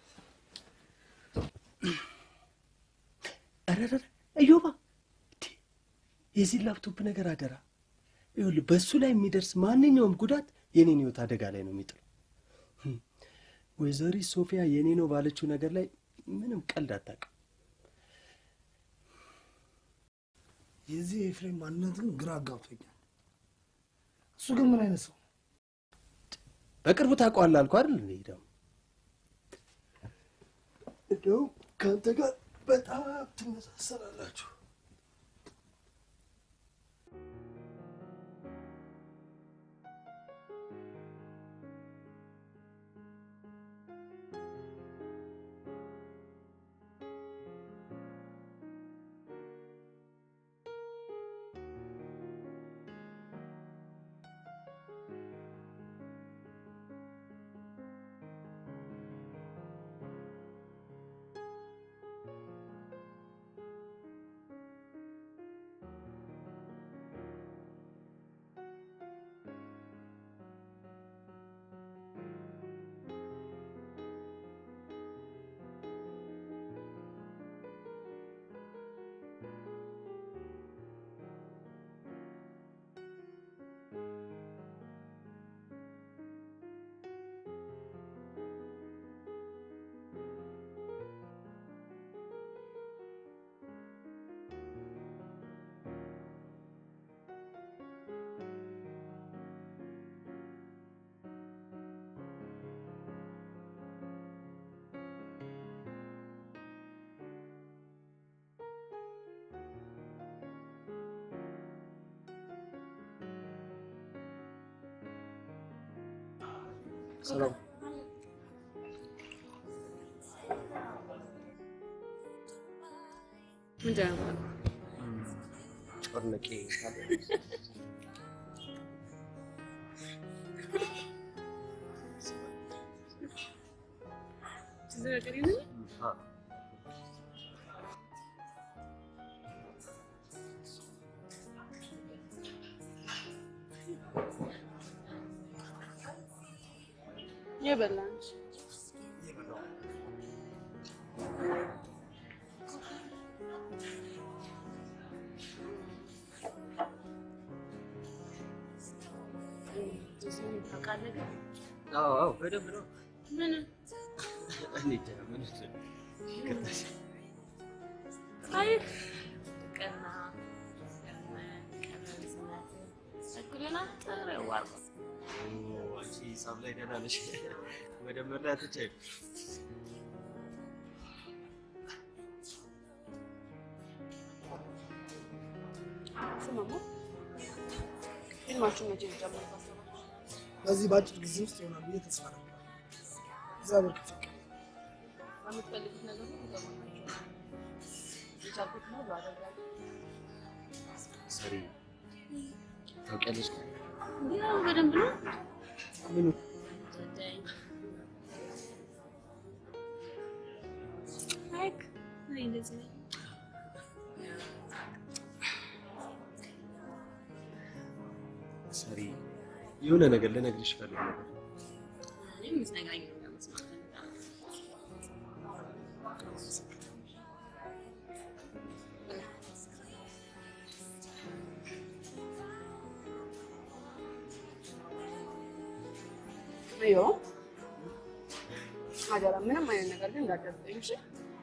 አረረ እዮባ የዚህ ላፕቶፕ ነገር አደራ። ይኸውልህ በሱ ላይ የሚደርስ ማንኛውም ጉዳት የኔን ህይወት አደጋ ላይ ነው የሚጥለው። ወይዘሪት ሶፊያ የኔ ነው ባለችው ነገር ላይ ምንም ቀልድ አታውቅም። የዚህ ኤፍሬም ማንነት ግን ግራ አጋብቶኛል። እሱ ግን ምን አይነት ሰው? በቅርቡ ታውቀዋለህ አልኩህ አይደል? እንደው ከአንተ ጋር በጣም ትመሳሰላላችሁ። ሰላም ምንድነው? ጮርነቄ የበላንች አዎ በደንብ ነው። ምን እንዴት ምን ይከታሽ? አይ ቀና እኩልና ጥሬው ዋርቆ አንቺ ሂሳብ ላይ ደህና ነሽ። መደመር ላይ አትቻይ። ስማማ ፊልማችሁ መቼ ጀምሮ ታስባለች? በዚህ ባጭር ጊዜ ውስጥ ይሆናል ብዬ ተስፋ አደርጋለሁ። እግዚአብሔር ከፈቀደ የምትፈልጉት ነገር ሁሉ ተሟላችሁ። የቻልኩት ነው ባደርጋለሁ። ሰሪ ታውቂያለሽ? ያው በደንብ ነው። ምን ላይክ አይ እንደዚህ ነው። ሰሪ የሆነ ነገር ልነግርሽ ፈልጌ ነበር። እኔም ምትነግረኝ ነው መስማት ፈልጋለሁ። አዮ አደራ ምንም አይነት ነገር ግን እንዳትደርሰኝ እሺ?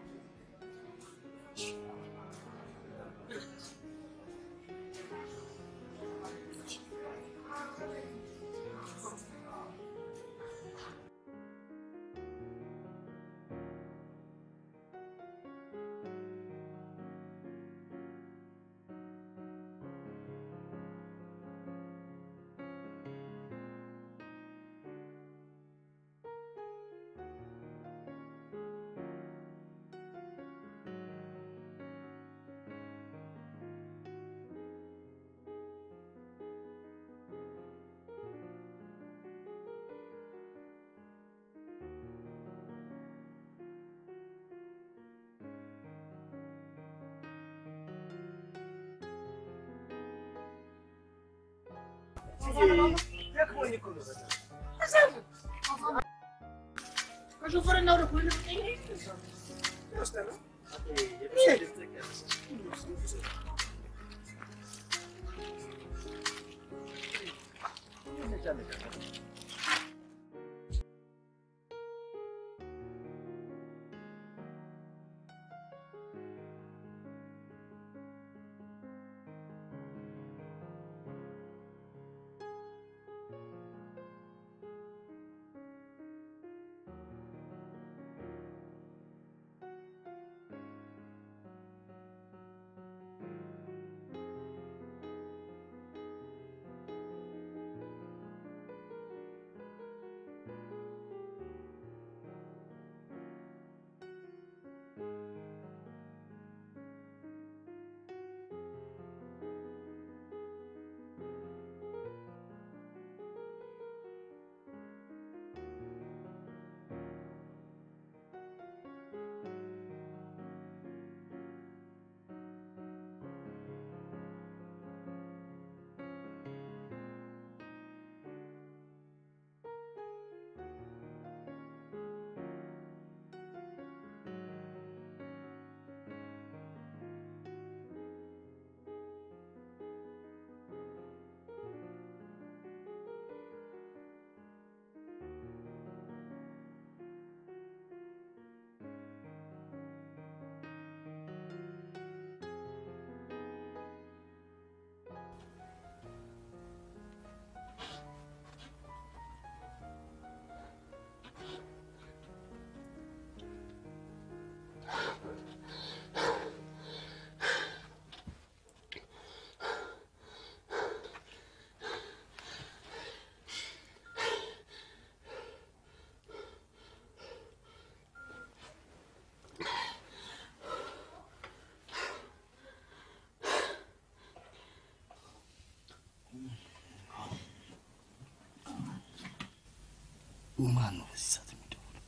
ማን ነው በዚህ ሰዓት የሚደውለው?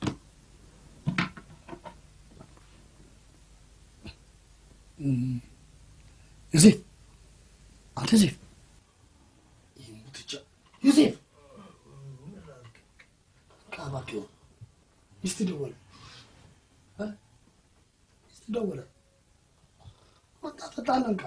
ዮሴፍ፣ አንተ ዮሴፍ፣ ዮሴፍ ካባኪው ሚስት ደወለ ሚስት ደወለ ወጣ ተጣለንካ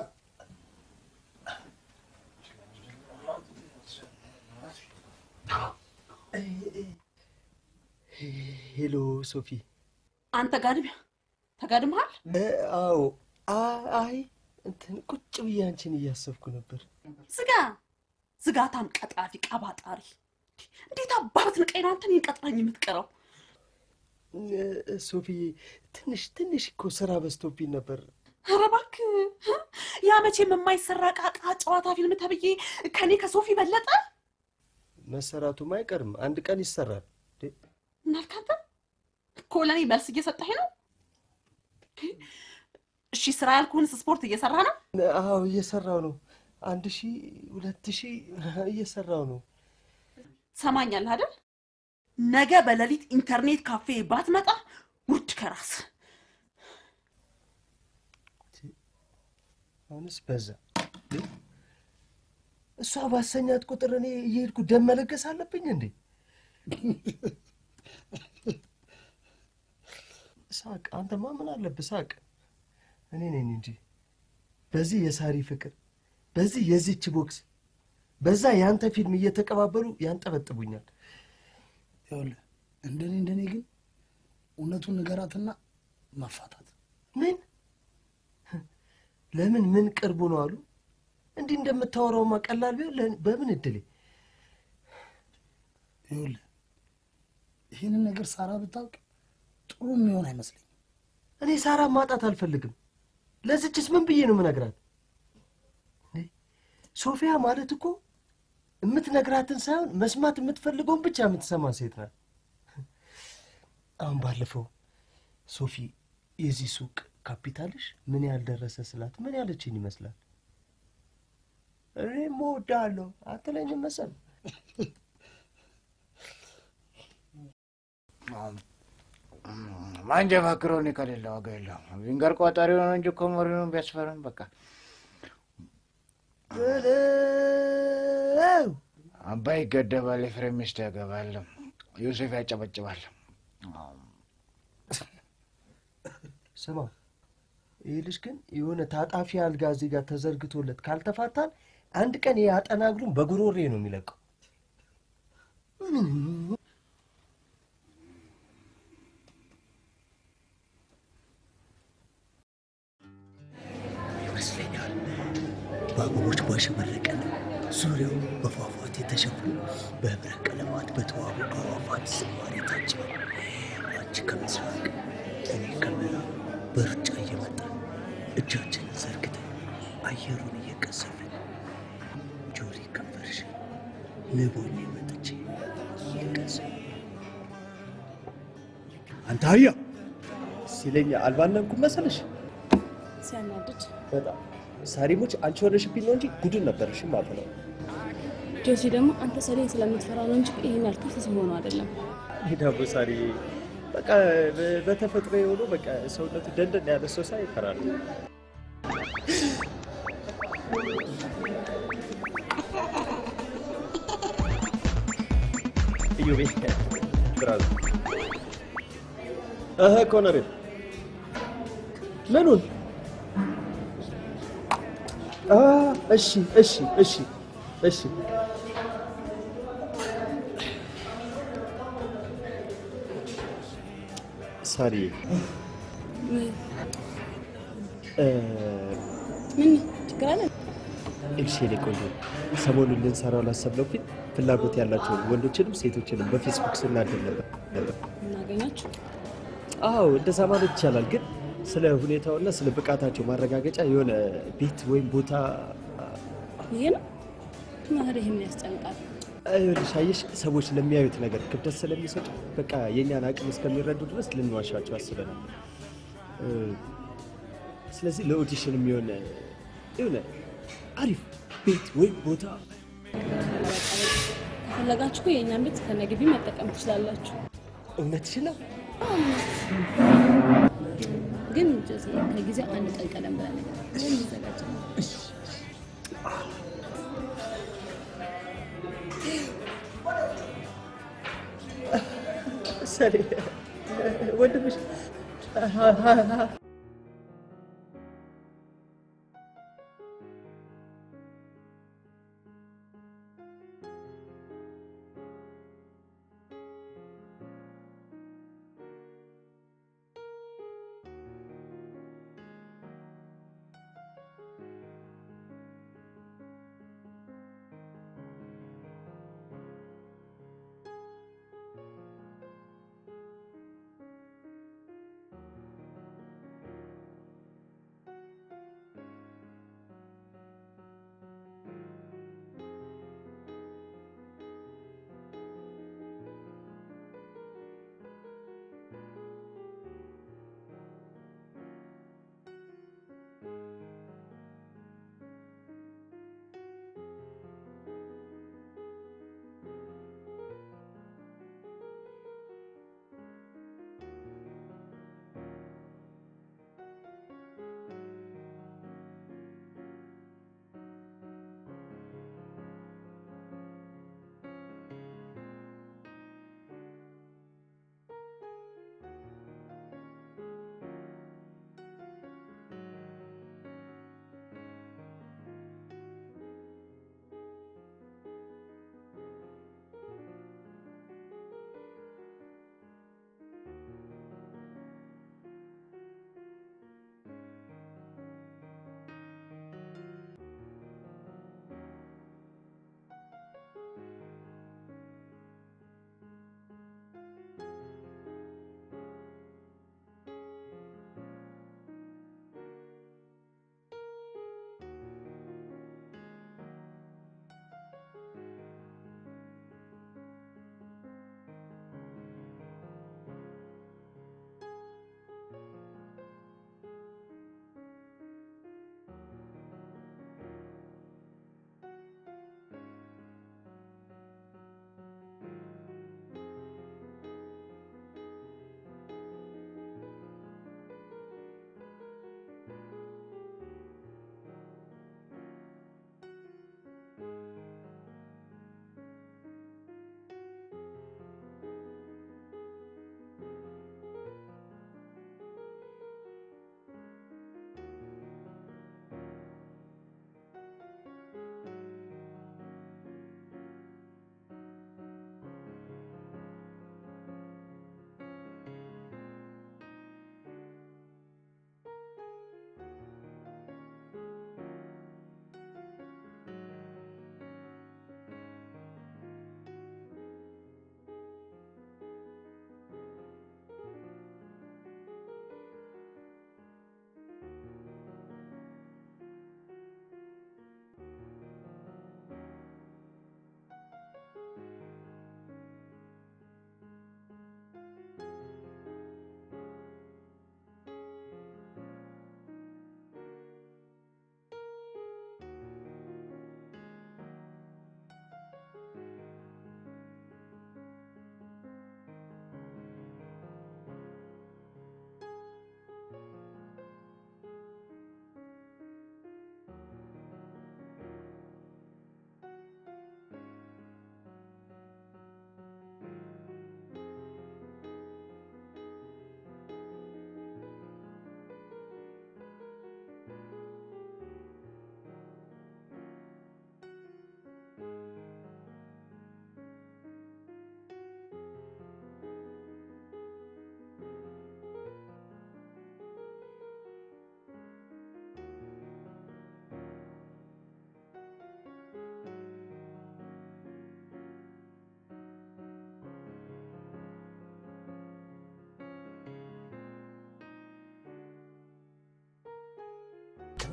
ሄሎ ሶፊ፣ አንተ ተጋድመሃል? አዎ። አይ እንትን ቁጭ ብዬ አንቺን እያሰብኩ ነበር። ዝጋታም ቀጣፊ ቀባጣሪ፣ እንዴት አባት ንቀይና አንተን ይቀጥራኝ የምትቀረው? ሶፊ ትንሽ እኮ ስራ በዝቶብኝ ነበር። ኧረ እባክህ ያ መቼም የማይሰራ ቃቃ ጨዋታ ፊልም ተብዬ ከኔ ከሶፊ በለጠ? መሰራቱም አይቀርም አንድ ቀን ይሰራል። እናልካንተ ኮለኔ መልስ እየሰጠህ ነው? እሺ ስራ ያልኩህን ስፖርት እየሰራ ነው? አዎ እየሰራው ነው። 1000 2000 እየሰራው ነው። ሰማኛለህ አይደል? ነገ በሌሊት ኢንተርኔት ካፌ ባትመጣ ውርድ ከራስ። አሁንስ በዛ። እሷ ባሰኛት ቁጥር እኔ እየሄድኩ ደም መለገስ አለብኝ እንዴ? ሳቅ። አንተማ ምን አለብህ ሳቅ። እኔ ነኝ እንጂ በዚህ የሳሪ ፍቅር፣ በዚህ የዚች ቦክስ፣ በዛ ያንተ ፊልም እየተቀባበሉ ያንጠበጥቡኛል። ይኸውልህ እንደኔ ግን እውነቱን ንገራትና ማፋታት። ምን ለምን ምን ቅርቡ ነው አሉ? እንዲህ እንደምታወራውማ ቀላል ቢሆን በምን እድሌ። ይኸውልህ ይህንን ነገር ሳራ ብታውቅ ጥሩ የሚሆን አይመስለኝም። እኔ ሳራ ማጣት አልፈልግም። ለዚችስ ምን ብዬ ነው የምነግራት? ሶፊያ ማለት እኮ የምትነግራትን ሳይሆን መስማት የምትፈልገውን ብቻ የምትሰማ ሴት ናት። አሁን ባለፈው ሶፊ የዚህ ሱቅ ካፒታልሽ ምን ያህል ደረሰ ስላት ምን ያለችኝ ይመስላል? እኔም እወድሃለሁ አትለኝም መሰል። ማንጀ ማክሮኒ ከሌለ ዋጋ የለውም። ቪንገር ቋጣሪ ሆነ እንጂ እኮ መሪኑን ቢያስፈረን በቃ አባይ ይገደባል፣ ኤፍሬም ሚስት ያገባል፣ ዮሴፍ ያጨበጭባል። ስማ ይህ ልጅ ግን የሆነ ታጣፊ አልጋ እዚህ ጋር ተዘርግቶለት ካልተፋታን አንድ ቀን ይሄ አጠናግሩን በጉሮሬ ነው የሚለቀው። ይመስለኛል በአበቦች ባሸበረቀ ዙሪያው በፏፏቴ ተሸፍኖ በህብረ ቀለማት በተዋቡ አዕዋፋት ዝማሬ ታጅበው አንቺ ከምስራቅ እኔ ከምዕራብ በሩጫ እየመጣን እጃችንን ዘርግተን አየሩን እየቀሰፍን ጆሪ ከንፈርሽ ንቦኝ መጥቼ እየቀሰፍ አንተ አያ ሲለኝ አልባነንኩም መሰለሽ? ሲያናድድ በጣም ሳሪሞች አንቺ ሆነሽብኝ ነው እንጂ ጉድን ነበርሽ ማለት ነው። ጆሲ ደግሞ አንተ ሰሌን ስለምትፈራ ነው እንጂ ይሄን ያልከው ተስሆኖ አይደለም። ዳቦ ሳሪ በቃ በተፈጥሮ የሆነው በቃ ሰውነቱ ደንደን ያለ ሰው ሳይ ይፈራል። እዩቤ ብራዝ ኮነሬ ምኑን? እሺ እሺ እሺ እሺ ሳሪ ምን ችግር አለ? ኤልሼሌ ቆንጆ ሰሞኑን ልንሰራው ላሰብነው ፊልም ፍላጎት ያላቸው ወንዶችንም ሴቶችንም በፌስቡክ ስናደር ነበር። እናገኛችሁ? አዎ እንደዛ ማለት ይቻላል። ግን ስለ ሁኔታውና ስለ ብቃታቸው ማረጋገጫ የሆነ ቤት ወይም ቦታ ይሄ ነው ማህር ይሄን ያስጨንቃል። አይልሽ አየሽ ሰዎች ለሚያዩት ነገር ክብደት ስለሚሰጡ በቃ የኛን አቅም እስከሚረዱ ድረስ ልንዋሻቸው አስበናል። ስለዚህ ለኦዲሽን የሚሆን የሆነ አሪፍ ቤት ወይም ቦታ ከፈለጋችሁ የኛን ቤት ከነግቢ መጠቀም ትችላላችሁ። እውነትሽ ነው። ግን ጀዚ ከጊዜው አንድ ቀን ቀደም ብለን ምን ይዘጋጃል? ሰሪ ወንድምሽ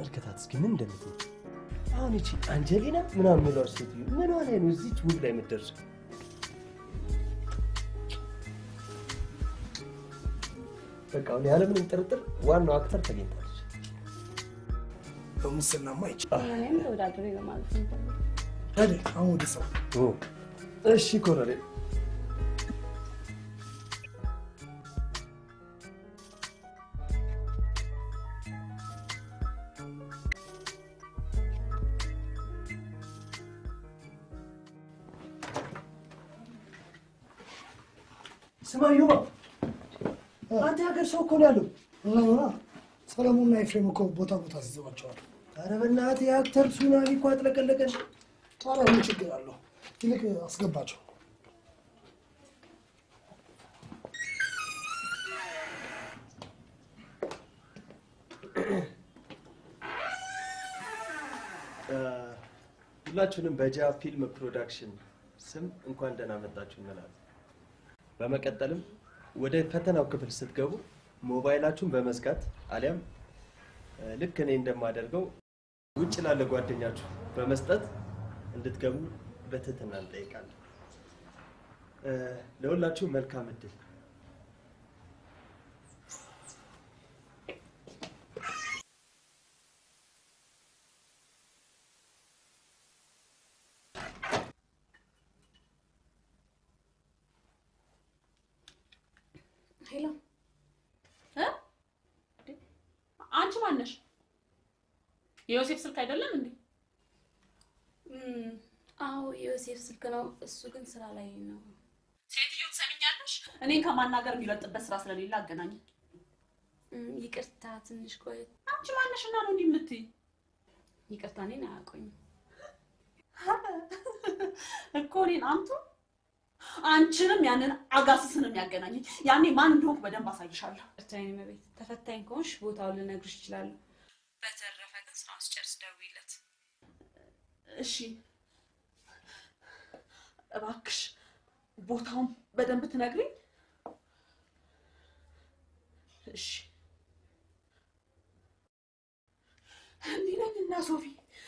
ተመልከታት እስኪ ምን እንደምትል። አሁን እቺ አንጀሊና ምናምን ነው ሴትዮ ምን ሆነ ነው እዚች ውብ ላይ የምትደርሰው? በቃ አሁን ያለምንም ጥርጥር ዋናው አክተር ተገኝታለች። በሙስናማ ይችላል። እኔም ተወዳድሬ ለማለት ነው። ታዲያ አሁን ወደ ሰው እሺ ኮሎኔል ስማዩማ አንተ ሀገር ሰው እኮ ነው ያለው። ሰለሞንና ኤፍሬም እኮ ቦታ ሲዘዋቸዋል። ኧረ በእናትህ የአክተር ሱናሚ እኮ አጥለቀለቀን። ታዲያ ምን ችግር አለው? ይልቅ አስገባቸው። ሁላችሁንም በጃ ፊልም ፕሮዳክሽን ስም እንኳን ደህና መጣችሁ እንላለን። በመቀጠልም ወደ ፈተናው ክፍል ስትገቡ ሞባይላችሁን በመዝጋት አሊያም ልክ እኔ እንደማደርገው ውጭ ላለ ጓደኛችሁ በመስጠት እንድትገቡ በትህትና እንጠይቃለን። ለሁላችሁም መልካም እድል። ሄሎ አንቺ ማን ነሽ? የዮሴፍ ስልክ አይደለም እንዴ? አዎ የዮሴፍ ስልክ ነው። እሱ ግን ስራ ላይ ነው። ሴትዮ ትሰሚኛለሽ? እኔን ከማናገር የሚለጥበት ስራ ስለሌለ አገናኝ። ይቅርታ ትንሽ ቆይ። አንቺ ማን ነሽና ነው እንዲህ የምትይ? ይቅርታ እኔን አያውቁኝም እኮ እኔን አምጡ። አንቺንም ያንን አጋስስንም ያገናኘኝ ያኔ ማን እንደሆንኩ በደንብ አሳይሻለሁ። እርታዬ መቤት ተፈታኝ ከሆንሽ ቦታውን ልነግርሽ እችላለሁ። በተረፈ ግን ስራውን ስጨርስ ደውይለት። እሺ እባክሽ ቦታውን በደንብ ትነግሪኝ። እሺ እንዲህ ነኝና ሶፊ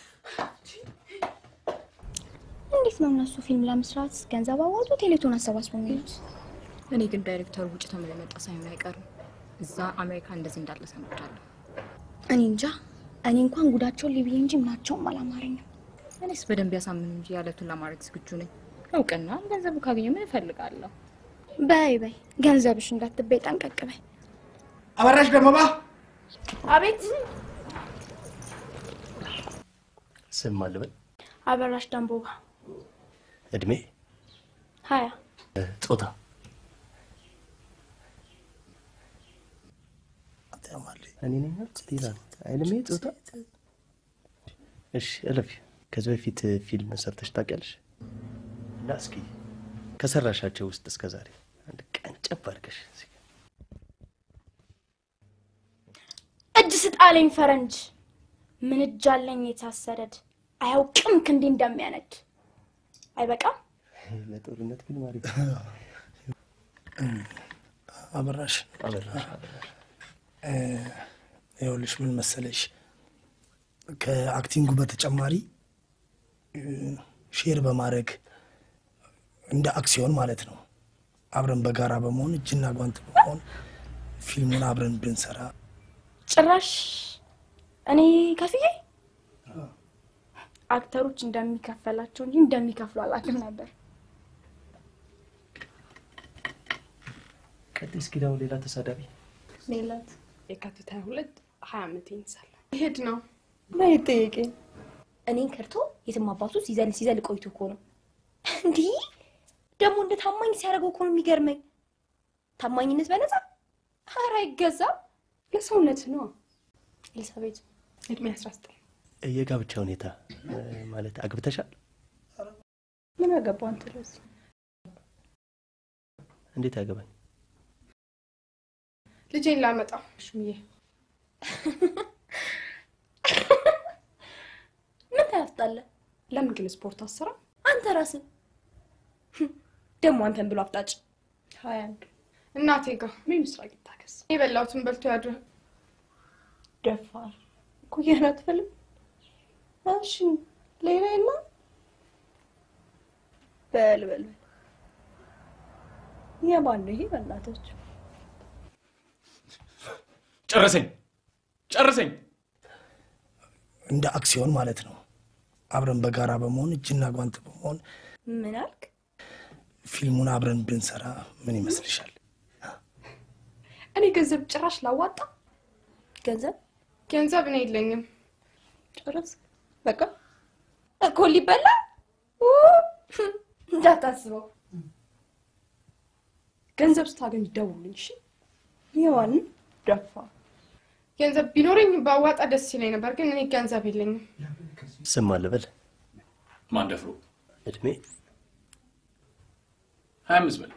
እንዴት ነው እነሱ ፊልም ለመስራት ገንዘብ አዋጡ ቴሌቶን አሰባስበው የሚሉት? እኔ ግን ዳይሬክተሩ ውጭ ተምሮ የመጣ ሳይሆን አይቀርም። እዛ አሜሪካ እንደዚህ እንዳለ ሰምቻለሁ። እኔ እንጃ። እኔ እንኳን ጉዳቸውን ሊብዬ እንጂ ምናቸውም አላማረኝም። እኔስ በደንብ ያሳምኑ እንጂ ያለቱን ለማድረግ ዝግጁ ነኝ። እውቅና ገንዘቡ ካገኘ ምን እፈልጋለሁ? በይ በይ ገንዘብሽ እንዳትበይ ጠንቀቅ በይ። አበራሽ ደመባ። አቤት። ስም አለበት? አበራሽ ደንቦባ። እድሜ? 20 ጾታ? እኔ ነኝ ይላል አይልም ጾታ? እሺ እለፊ። ከዚህ በፊት ፊልም ሰርተሽ ታውቂያለሽ? እና እስኪ ከሰራሻቸው ውስጥ እስከዛሬ አንድ ቀን ጨብ አድርገሽ እጅ ስጣለኝ ፈረንጅ ምን እጅ አለኝ የታሰረድ አያውቅም ክንዴ እንደሚያነድ አይበቃም? ለጦርነት ፊልም አሪፍ። አበራሽ ይኸውልሽ ምን መሰለሽ ከአክቲንጉ በተጨማሪ ሼር በማድረግ እንደ አክሲዮን ማለት ነው አብረን በጋራ በመሆን እጅና ጓንት በመሆን ፊልሙን አብረን ብንሰራ። ጭራሽ እኔ ከፍዬ አክተሮች እንደሚከፈላቸው እንጂ እንደሚከፍሉ አላውቅም ነበር። ቀጥይ እስኪ ደግሞ ሌላ ተሳዳቢ። ሌላት የካቲት 22 20 ዓመት ይንሳል። ይሄድ ነው ላይ ጠይቄ እኔን ከርቶ የትም አባቱ ሲዘል ቆይቶ እኮ ነው እንዴ? ደግሞ እንደ ታማኝ ሲያደርገው እኮ ነው የሚገርመኝ። ታማኝነት በነፃ ኧረ አይገዛም። ለሰውነት ነው። ኤልሳቤጥ እድሜ 19። የጋብቻ ሁኔታ ማለት አግብተሻል? ምን አገባው አንተ? ለዚህ እንዴት አገባኝ? ልጄን ላመጣ ሽምዬ። ምን ታፍጣለህ? ለምን ግን ስፖርት አሰራ? አንተ ራስህ ደግሞ አንተን ብሎ አፍጣጭ 21 እናቴ ጋር ምን ምስራቅ ይታከስ የበላውትን በልቶ ያድር። ደፋር ኩያን አትፈልም? እሺ ሌላ የለም? በል የማን ነው ይሄ? በእናታችሁ ጨርሰኝ። እንደ አክሲዮን ማለት ነው። አብረን በጋራ በመሆን እጅና ጓንት በመሆን ምን አልክ? ፊልሙን አብረን ብንሰራ ምን ይመስልሻል? እኔ ገንዘብ ጭራሽ ላዋጣ? ገንዘብ እኔ የለኝም። ጨረስ በቃ እኮ ሊበላ እንዳታስበው። ገንዘብ ስታገኝ ደውልልኝ እሺ? ይዋን ደፋ ገንዘብ ቢኖረኝ ባዋጣ ደስ ይለኝ ነበር፣ ግን እኔ ገንዘብ የለኝም። ስም አለበል ማን ደፍሮ? እድሜ 25 በል።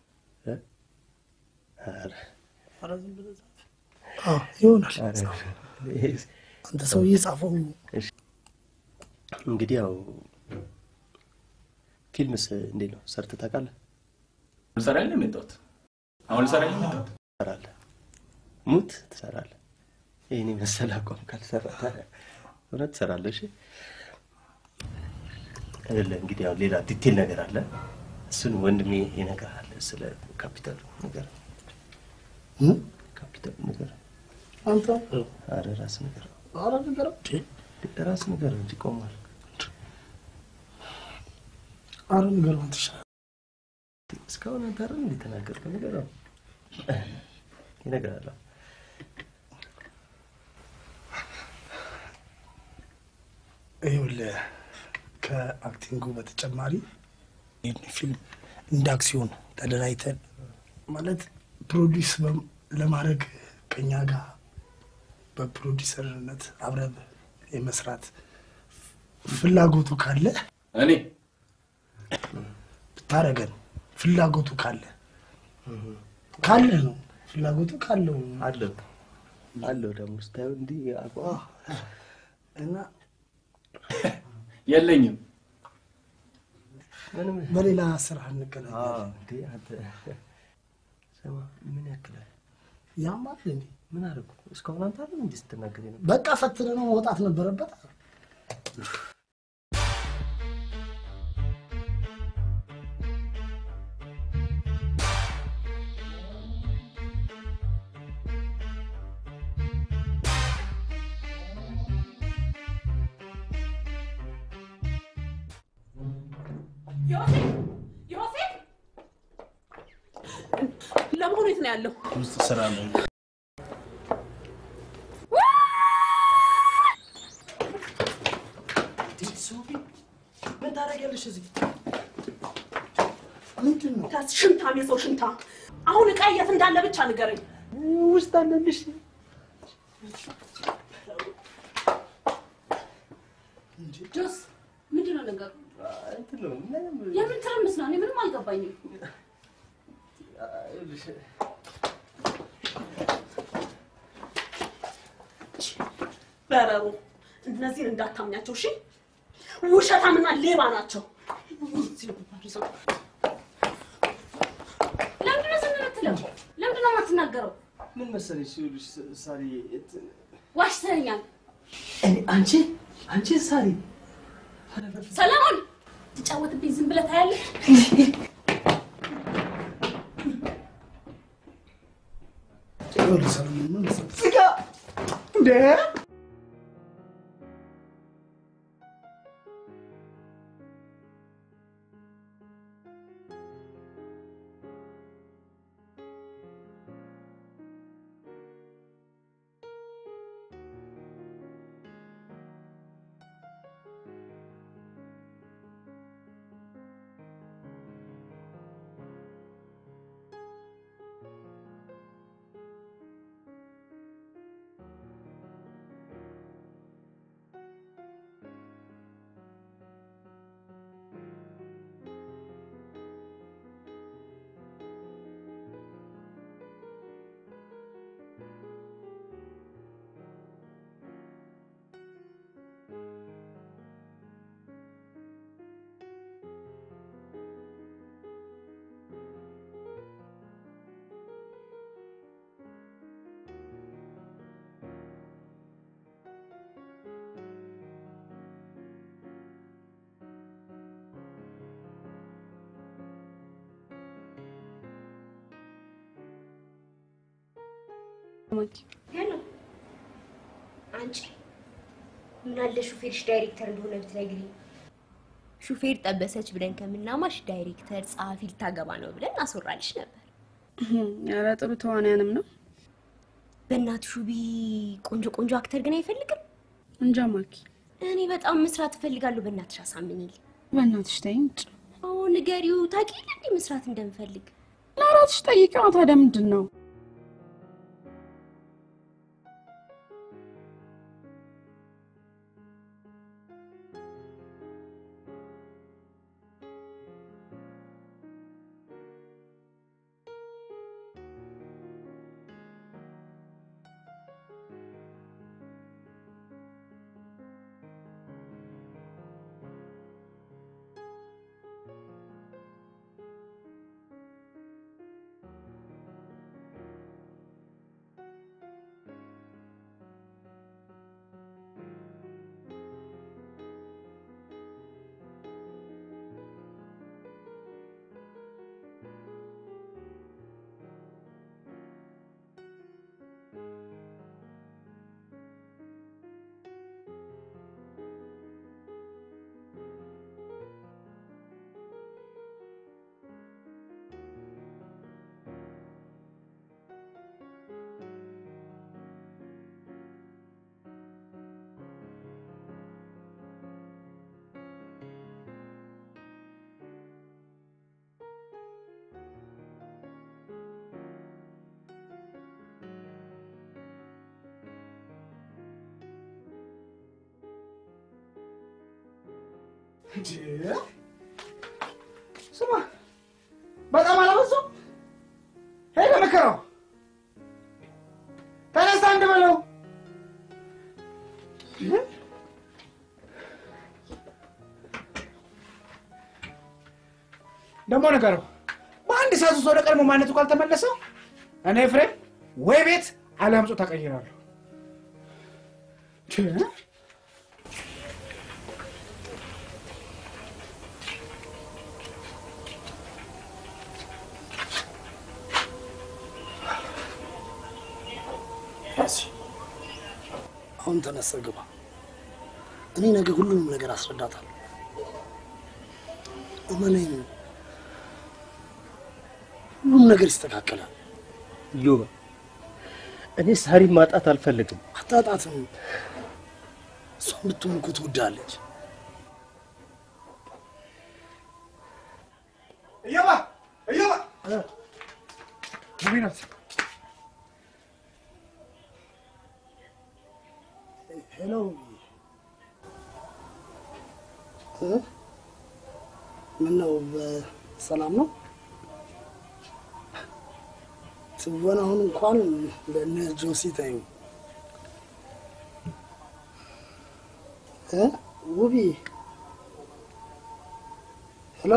ይሆናል። አንተ ሰው እየጻፈው እንግዲህ ያው ፊልምስ እንዴት ነው ሰርተህ ታውቃለህ? ልሰራልህ የመጣሁት አሁን ልሰራልህ የመጣሁት ትሰራለህ፣ ሙት ትሰራለህ። ይሄኔ መሰለ አቋም ካልሰራህ እውነት ትሰራለህ። እሺ አይደለ? እንግዲህ ያው ሌላ ዲቴል ነገር አለ። እሱን ወንድሜ ይነግርሃል ስለ ካፒታል ነገር። ካፒታል ነገር አንተ አረ ራስ ነገር ራስ ነገር እንጂ ቆማል። አረ ነገር አንተ እስካሁን አንተ አይደል እንዴ ተናገርከው ነገር ነው ይነግራል። ይኸውልህ ከአክቲንጉ በተጨማሪ ይህን ፊልም እንደ አክሲዮን ተደራጅተን ማለት ፕሮዲውስ ለማድረግ ከኛ ጋር በፕሮዲሰርነት አብረን የመስራት ፍላጎቱ ካለ እኔ ብታረገን ፍላጎቱ ካለ ነው ፍላጎቱ ካለው አለው ደግሞ ስታየው እንዲህ አቋም እና የለኝም። ምንም በሌላ ስራ እንገናኛለን። እንዴ አንተ ሰማ ምን ያክላል? ያማል እንዴ? ምን አደረኩ? እስካሁን አንተ አይደል እንዴ ስትናገር ነው? በቃ ፈትነ ነው መውጣት ነበረበት። ዮሴፍ ለመሆኑ የት ነው ያለው? ውስጥ ስራ ነው። ምን ታደርጊያለሽ እዚህ? ምንድን ነው? ሽንታም የሰው ሽንታ። አሁን ዕቃ የት እንዳለ ብቻ ንገረኝ። ውስጥ አለልሽ። ጆስ ምንድን ነው ነገሩ? እንትን ነው የምን ትርምስ ነው? እኔ ምንም አልገባኝም። በረሩ እነዚህን እንዳታምኛቸው እሺ? ውሸታምና ሌባ ናቸው። ለምንድን ነው ዝም የምትለው? ለምንድን ነው የማትናገረው? ምን መሰለሽ ሲሉሽ ሳሪ ዋሽተኸኛል። አንቺ ሳሪ ሰለሞን ትጫወትብኝ ዝም ብለህ ታያለህ? ሰለሞን ምን መሰለሽ ስጋ እንደ ማኪ ገና አንቺ ምን አለ ሹፌርሽ ዳይሬክተር እንደሆነ ብትነግሪኝ። ሹፌር ጠበሰች ብለን ከምናማሽ ዳይሬክተር ጸሐፊ ልታገባ ነው ብለን አስወራልሽ ነበር። ኧረ ጥሩ ተዋናያንም ነው። በእናትሽ ሹቢ ቆንጆ ቆንጆ አክተር ግን አይፈልግም? እንጃ ማኪ። እኔ በጣም መስራት እፈልጋለሁ። በእናትሽ አሳምኚኝ። በእናትሽ ተይኝ። አዎ ንገሪው። ታውቂያለሽ እንዴ መስራት እንደምፈልግ? ለራስሽ ጠይቂው። ታዲያ ምንድን ነው? ስማ በጣም አላበዛም? ሄደ መከራው ተነሳ እንደበለው ደሞ ነገረው። በአንድ ሰዓት ውስጥ ወደ ቀድሞ ማንነቱ ካልተመለሰ እኔ ፍሬም ወይ ቤት አላምጾ ተቀይራለሁ። አሁን ተነሳ ግባ። እኔ ነገ ሁሉንም ነገር አስረዳታለሁ። እመነኝ፣ ሁሉም ነገር ይስተካከላል። ዮባ እኔ ሳሪ ማጣት አልፈልግም። አታጣትም። እሷን ብትሆን እኮ ትወዳለች። እየባ ሙቢናት ሄሎ ምነው በሰላም ነው? ትወናውን እንኳን ለእነ ጆሲ ታዩ ውቢ ሄሎ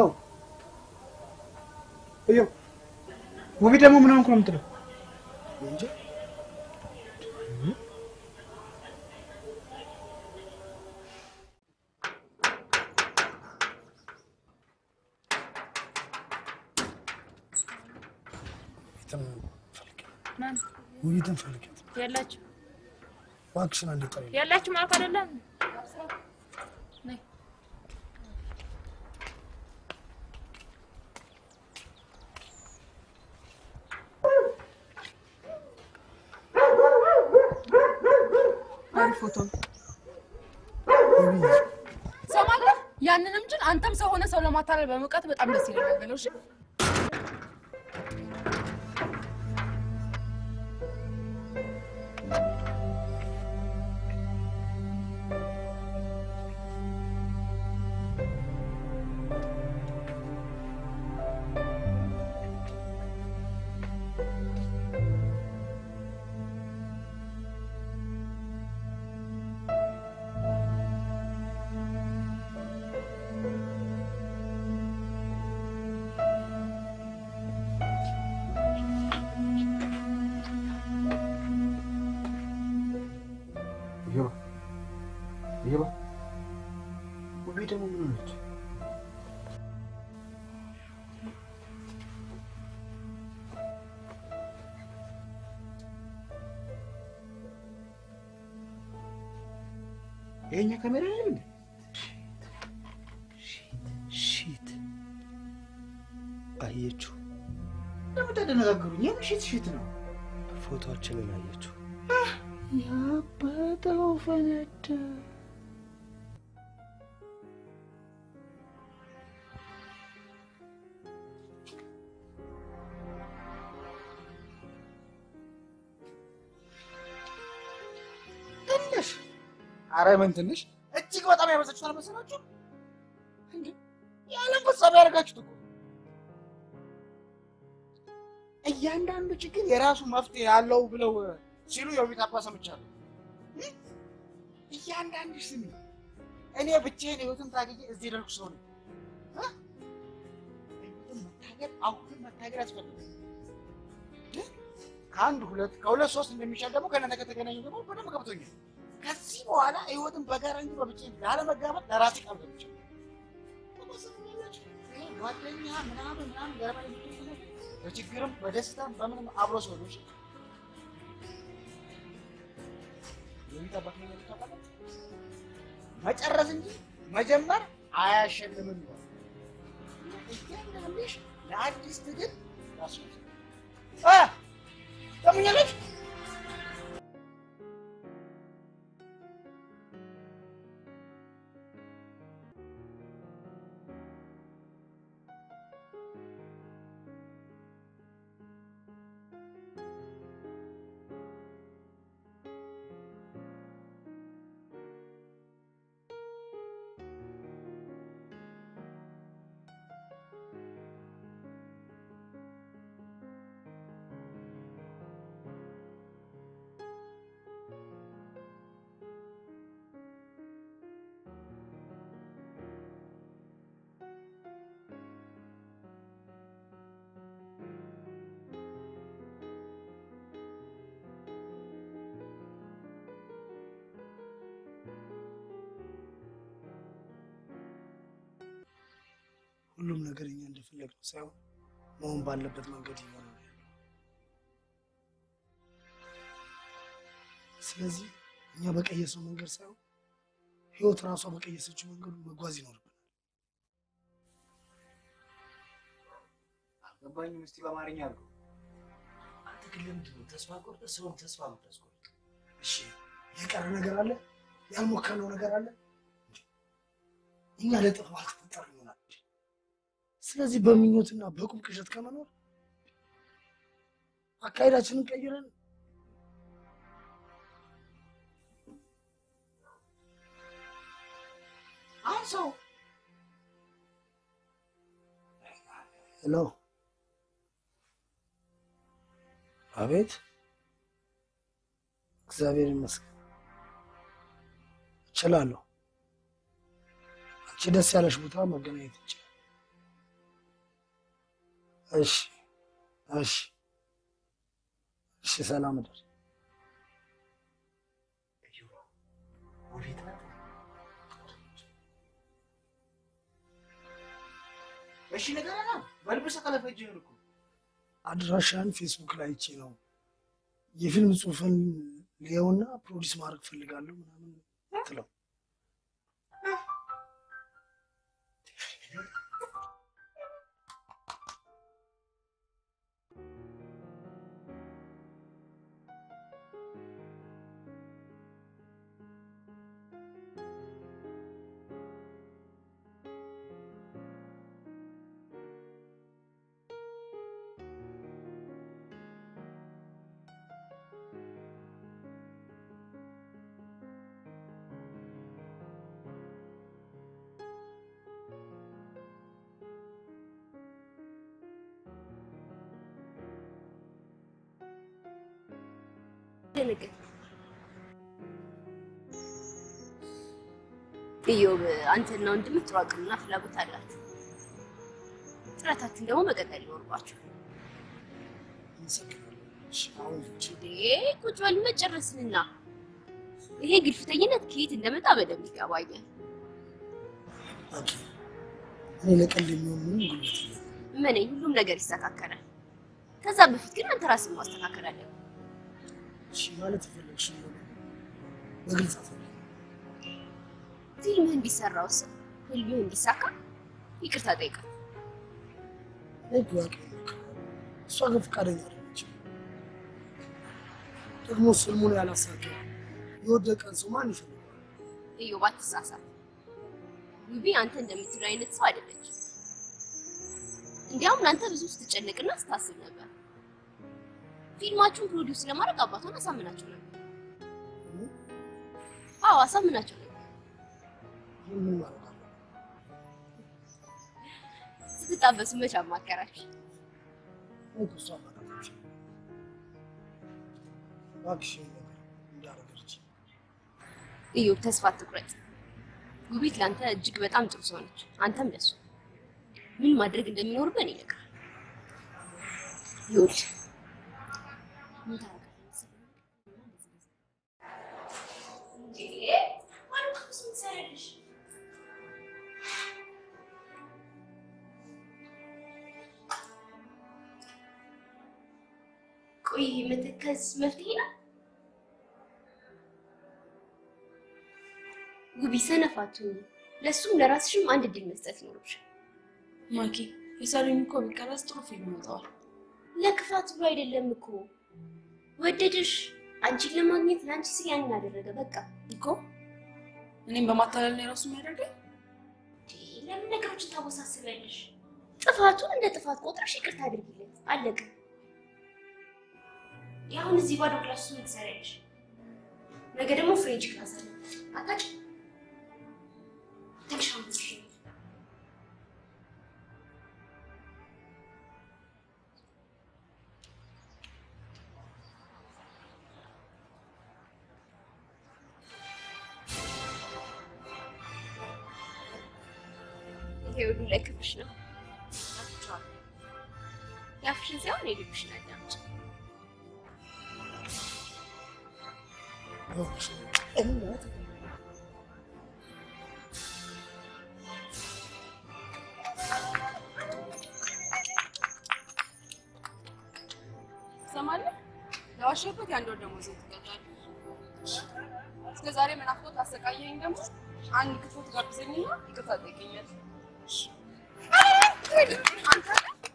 እዮ ውቢ ደግሞ ምን ሆንኩ ነው የምትለው? እንጂ ውቢትን ፈልጊያት። የላችሁ እባክሽን አንዴ ጠሪ። የላችሁ ማለት አይደለም። ነይ አሪፍ ፎቶ ሰማለህ? ያንንም ጅን አንተም ሰው ሆነ ሰው ለማታለል በመውቀት በጣም ደስ ይለኛል። እሺ ይሄባ ውቢ ደግሞ ምን ሆነች? የኛ ካሜራ አይደል? ሺት አየችው። ለምን ተደነጋገሩኝ? የምሽት ነው። ፎቶአችንን አየችው። ያበጠው ፈነዳ። ትንሽ ኧረ ምን ትንሽ እጅግ በጣም ያበዛችሁት አልመሰላችሁ እንዴ? የዓለም ፍጻሜ ያደርጋችሁት እኮ። እያንዳንዱ ችግር የራሱ መፍትሄ ያለው ብለው ሲሉ የውቢት አባ ሰምቻለሁ። እያንዳንዱ ስሚ፣ እኔ ብቻዬን ህይወትን ታግዬ እዚህ ደርኩ ሰው ነኝ። አሁንም መታገል ያስፈልጋል። ከሁለት ሶስት እንደሚሻል ደግሞ ከእናንተ ከተገናኙ ደግሞ በደንብ ገብቶኛል። ከዚህ በኋላ ህይወትን በጋራ እንጂ በብቻዬን ላለመጋባት ለራሴ ቃል ገብቻለሁ። ጓደኛ ምናምን ገረባ በችግርም በደስታም በምንም አብሮ ሰው ነው። የሚጠበቅ ነገር ይጠበቃል። መጨረስ እንጂ መጀመር አያሸልምም ነው። እያንዳንድሽ ለአዲስ ትግል ታስወጥ ተምኛለሽ። ሁሉም ነገር እኛ እንደፈለግነው ሳይሆን መሆን ባለበት መንገድ ይሆናል። ስለዚህ እኛ በቀየስነው መንገድ ሳይሆን ህይወት ራሷ በቀየሰችው መንገዱ መጓዝ ይኖርብናል። አልገባኝም። እስቲ በአማርኛ አድርገው። አንተ ግን ለምንድን ነው ተስፋ ቆርጠህ ሰውን ተስፋ የምታስቆርጥ? እሺ የቀረ ነገር አለ? ያልሞከርነው ነገር አለ? እኛ ለጥፋት ተጠርተናል። ስለዚህ በምኞትና በቁም ቅዠት ከመኖር አካሄዳችንን ቀይረን አንሰው። ሄሎ፣ አቤት። እግዚአብሔር ይመስገን እችላለሁ። አንቺ ደስ ያለሽ ቦታ መገናኘት እንችላለን። እሺ እሺ እሺ፣ ሰላም እደር። እሺ ነገርና በልብሰ ከለፈጅህን እኮ አድራሻን ፌስቡክ ላይ አይቼ ነው የፊልም ጽሑፍን ሊየውና ፕሮዲስ ማድረግ ፈልጋለሁ ምናምን ትለው። ኢዮብ አንተና ወንድምህ ጥሩ አቅምና ፍላጎት አላችሁ። ጥረታችሁን ደግሞ መቀጠል ይኖርባችሁ። ቁጭ በል መጨረስንና ይሄ ግልፍተኝነት ከየት እንደመጣ በደንብ ይገባኛል። እኔ ለቀልድ የሚሆን ምንም ጉልበት የለም። ምን ሁሉም ነገር ይስተካከላል። ከዛ በፊት ግን አንተ ራስህን ማስተካከል አለብህ። እሺ ማለት ፈለግሽ ነው? በግልጽ አፈለ ፊልምህን ቢሰራውስ ህልምህ እንዲሳካ ይቅርታ ጠይቃት። እግባክ እሷ ግን ፈቃደኛ አይደለችም። ደግሞ ስልሙን ያላሳካ የወደቀን ሰው ማን ይፈልጋል? እዮብ አትሳሳት። ውቢ አንተ እንደምትለው አይነት ሰው አይደለች። እንዲያውም ለአንተ ብዙ ስትጨነቅና ስታስብ ነበር። ፊልማችሁን ፕሮዲውስ ለማድረግ አባቷን አሳምናቸው ነበር። አዎ አሳምናቸው ነበር። ምን ማለት ነው? ስትጣበሱ መች አማከራችሁ? እሷ ማለች እባክሽ እንዳረገች። እዮብ ተስፋ አትቁረጥ። ውቢት ለአንተ እጅግ በጣም ጥሩ ሰው ነች። አንተም ለሱ ምን ማድረግ እንደሚኖርብህ እኔ እነግርሃለሁ። ይኸውልህ ምን ታደርጋለህ? ቆይ መተከዝ መፍትሄ ነው? ውቢ ሰነፋቱ ለሱም ለራስሽም አንድ እድል መስጠት ይኖርብሻል። ማኪ የሰሩኝ እኮ ቢቀረጽ ጥሩ ፊልም ይወጣዋል። ለክፋት ብሎ አይደለም እኮ ወደድሽ። አንቺን ለማግኘት ለአንቺ ሲል ያንን አደረገ። በቃ እኮ እኔም በማታለል ነው ራሱ የሚያደርገው። ለምን ነገሮችን ታወሳስበልሽ? ጥፋቱን እንደ ጥፋት ቆጥረሽ ይቅርታ አድርጊለት። አለቀ። ያሁን እዚህ ባዶ ክላስ ውስጥ ትሰሪያለሽ። ነገ ደግሞ ፍሬንች ክላስ አለ። አታጭ ተንሻንሽ ይሄ ሁሉ ለክፍሽ ነው። ያፍሽን ሲሆን የልብሽን አዳምጪ። ሰማለህ? ለዋሸበት የአንድ ወር ደሞዝ ትቀጣለህ። እስከ ዛሬ መናፍቆት አሰቃየኝ። ደግሞ አንድ ክትፎ ትጋብዘኝና ይቅርታ ትጠይቀኛለህ። አንተ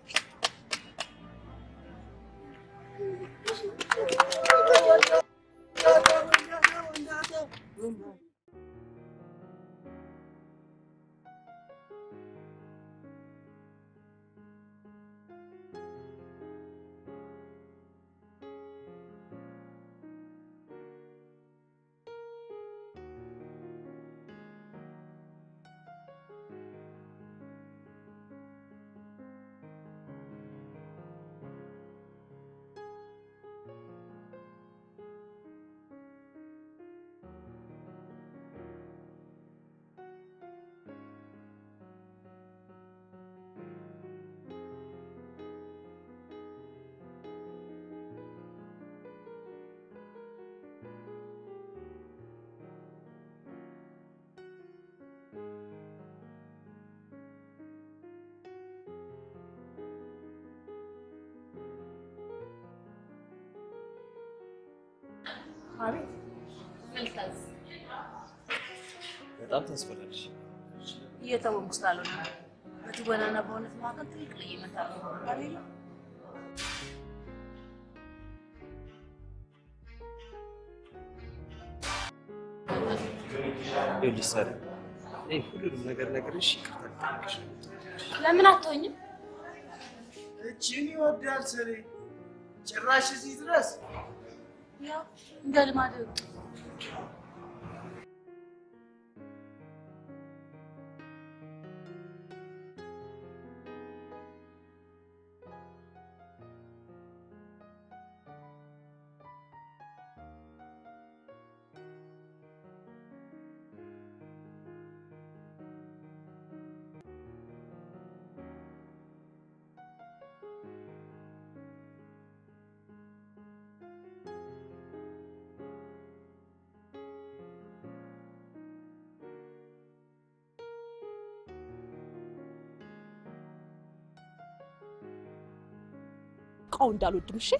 አቤት መልካዝ በጣም ታስፈራለሽ። እየተወንኩ ስላልሆነ በትወናና በእውነት መካከል ትልቅ ልዩነት አለው አይደል? ይኸውልሽ ሳሪ፣ እኔ ሁሉንም ነገር ነግሬሽ ይቅርታ ልጠይቅሽ ነው። ለምን አትሆኝም? እቺን ይወዳል ሰሬ ጭራሽ እዚህ ድረስ ያው እንደ ልማድ እቃው እንዳልወድም እሺ።